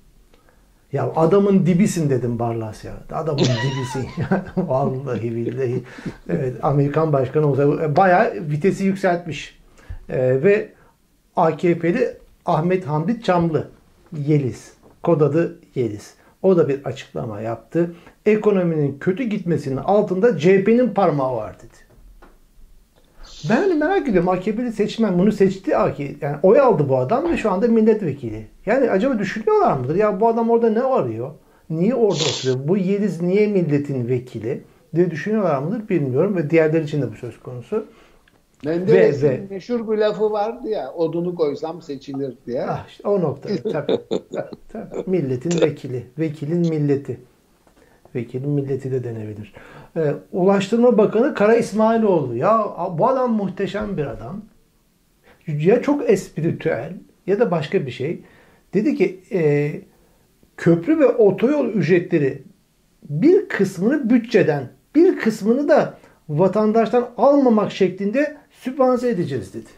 Ya adamın dibisin dedim Barlas ya. Adamın dibisin. Vallahi billahi. Evet, Amerikan başkanı olsaydı bayağı vitesi yükseltmiş. Ee, ve A K P'li Ahmet Hamdi Çamlı, Yeliz. Kod adı Yeliz. O da bir açıklama yaptı. Ekonominin kötü gitmesinin altında C H P'nin parmağı var dedi. Ben merak ediyorum, A K P'li seçmen bunu seçti. A K P, yani oy aldı bu adam ve şu anda milletvekili. Yani acaba düşünüyorlar mıdır? Ya bu adam orada ne arıyor? Niye orada oturuyor? Bu Yeliz niye milletin vekili diye düşünüyorlar mıdır bilmiyorum ve diğerleri için de bu söz konusu.
Menderes'in
ve,
meşhur bir lafı vardı ya, odunu koysam seçilir diye.
Ah işte o nokta. Tabii, tabii. Milletin vekili. Vekilin milleti. milletvekili, milleti de denebilir. Ee, Ulaştırma Bakanı Kara İsmailoğlu. Ya bu adam muhteşem bir adam. Ya çok espritüel ya da başka bir şey. Dedi ki e, köprü ve otoyol ücretleri bir kısmını bütçeden, bir kısmını da vatandaştan almamak şeklinde sübvanse edeceğiz dedi.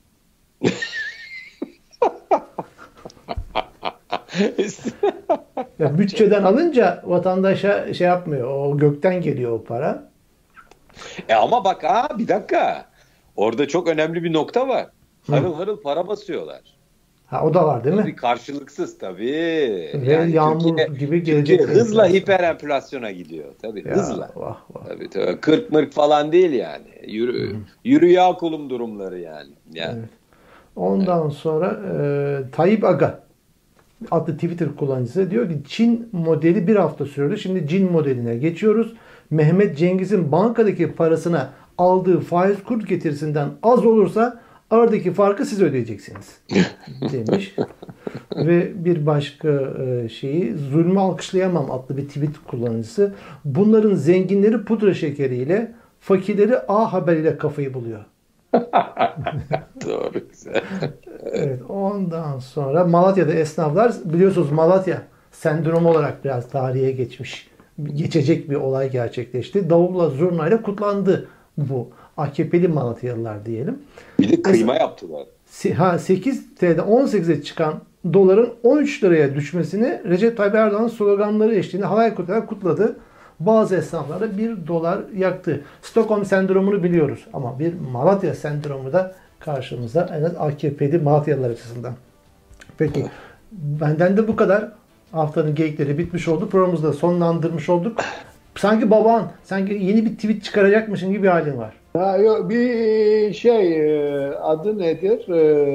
Ya bütçeden alınca vatandaşa şey yapmıyor. O gökten geliyor o para.
E ama bak ha bir dakika. Orada çok önemli bir nokta var. Harıl harıl para basıyorlar.
Ha o da var değil mi?
Tabii karşılıksız tabii.
Ve
yani
yağmur
Türkiye,
gibi gelecek.
Türkiye hızla hiper enflasyona gidiyor. Tabii
Ya,
hızla.
Vah, vah.
Tabii tabii. kırk mırk falan değil yani. Yürü, Hı. yürü ya kulum durumları yani. yani.
Evet. Ondan evet. sonra e, Tayyip Aga adlı Twitter kullanıcısı diyor ki Çin modeli bir hafta sürdü. Şimdi Çin modeline geçiyoruz. Mehmet Cengiz'in bankadaki parasına aldığı faiz kur getirisinden az olursa aradaki farkı siz ödeyeceksiniz demiş. Ve bir başka şeyi zulmü alkışlayamam adlı bir tweet kullanıcısı. Bunların zenginleri pudra şekeriyle, fakirleri A Haber ile kafayı buluyor.
Doğru, güzel.
Evet, ondan sonra Malatya'da esnaflar biliyorsunuz Malatya sendromu olarak biraz tarihe geçmiş. Geçecek bir olay gerçekleşti. Davulla zurnayla kutlandı bu. A K P'li Malatyalılar diyelim.
Bir de kıyma yaptılar.
Ha, sekiz T L'den on sekize çıkan doların on üç liraya düşmesini Recep Tayyip Erdoğan'ın sloganları eşliğinde halay kutlayarak kutladı. Bazı esnaflar da bir dolar yaktı. Stockholm sendromunu biliyoruz ama bir Malatya sendromu da karşımızda en az A K P'li Malatyalılar açısından. Peki benden de bu kadar. Haftanın geyikleri bitmiş oldu. Programımızı da sonlandırmış olduk. Sanki baban, sanki yeni bir tweet çıkaracakmışsın gibi bir halin var.
Ha, yok, bir şey adı nedir?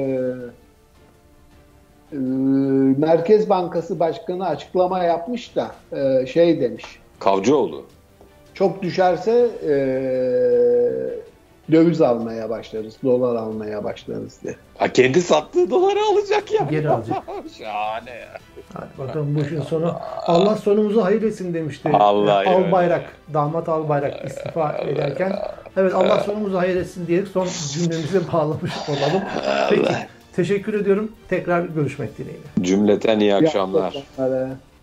Merkez Bankası Başkanı açıklama yapmış da şey demiş.
Kavcıoğlu.
Çok düşerse e, döviz almaya başlarız, dolar almaya başlarız diye.
Ha, kendi sattığı doları alacak ya.
Geri alacak.
Şahane ya.
Hadi bakalım bu işin sonu. Allah sonumuzu hayır etsin demişti.
Allah
e, Albayrak, damat Albayrak istifa ederken. Evet Allah sonumuzu hayır etsin diyerek son cümlemizi bağlamış olalım. Peki teşekkür ediyorum. Tekrar görüşmek dileğiyle.
Cümleten iyi akşamlar.
İyi akşamlar.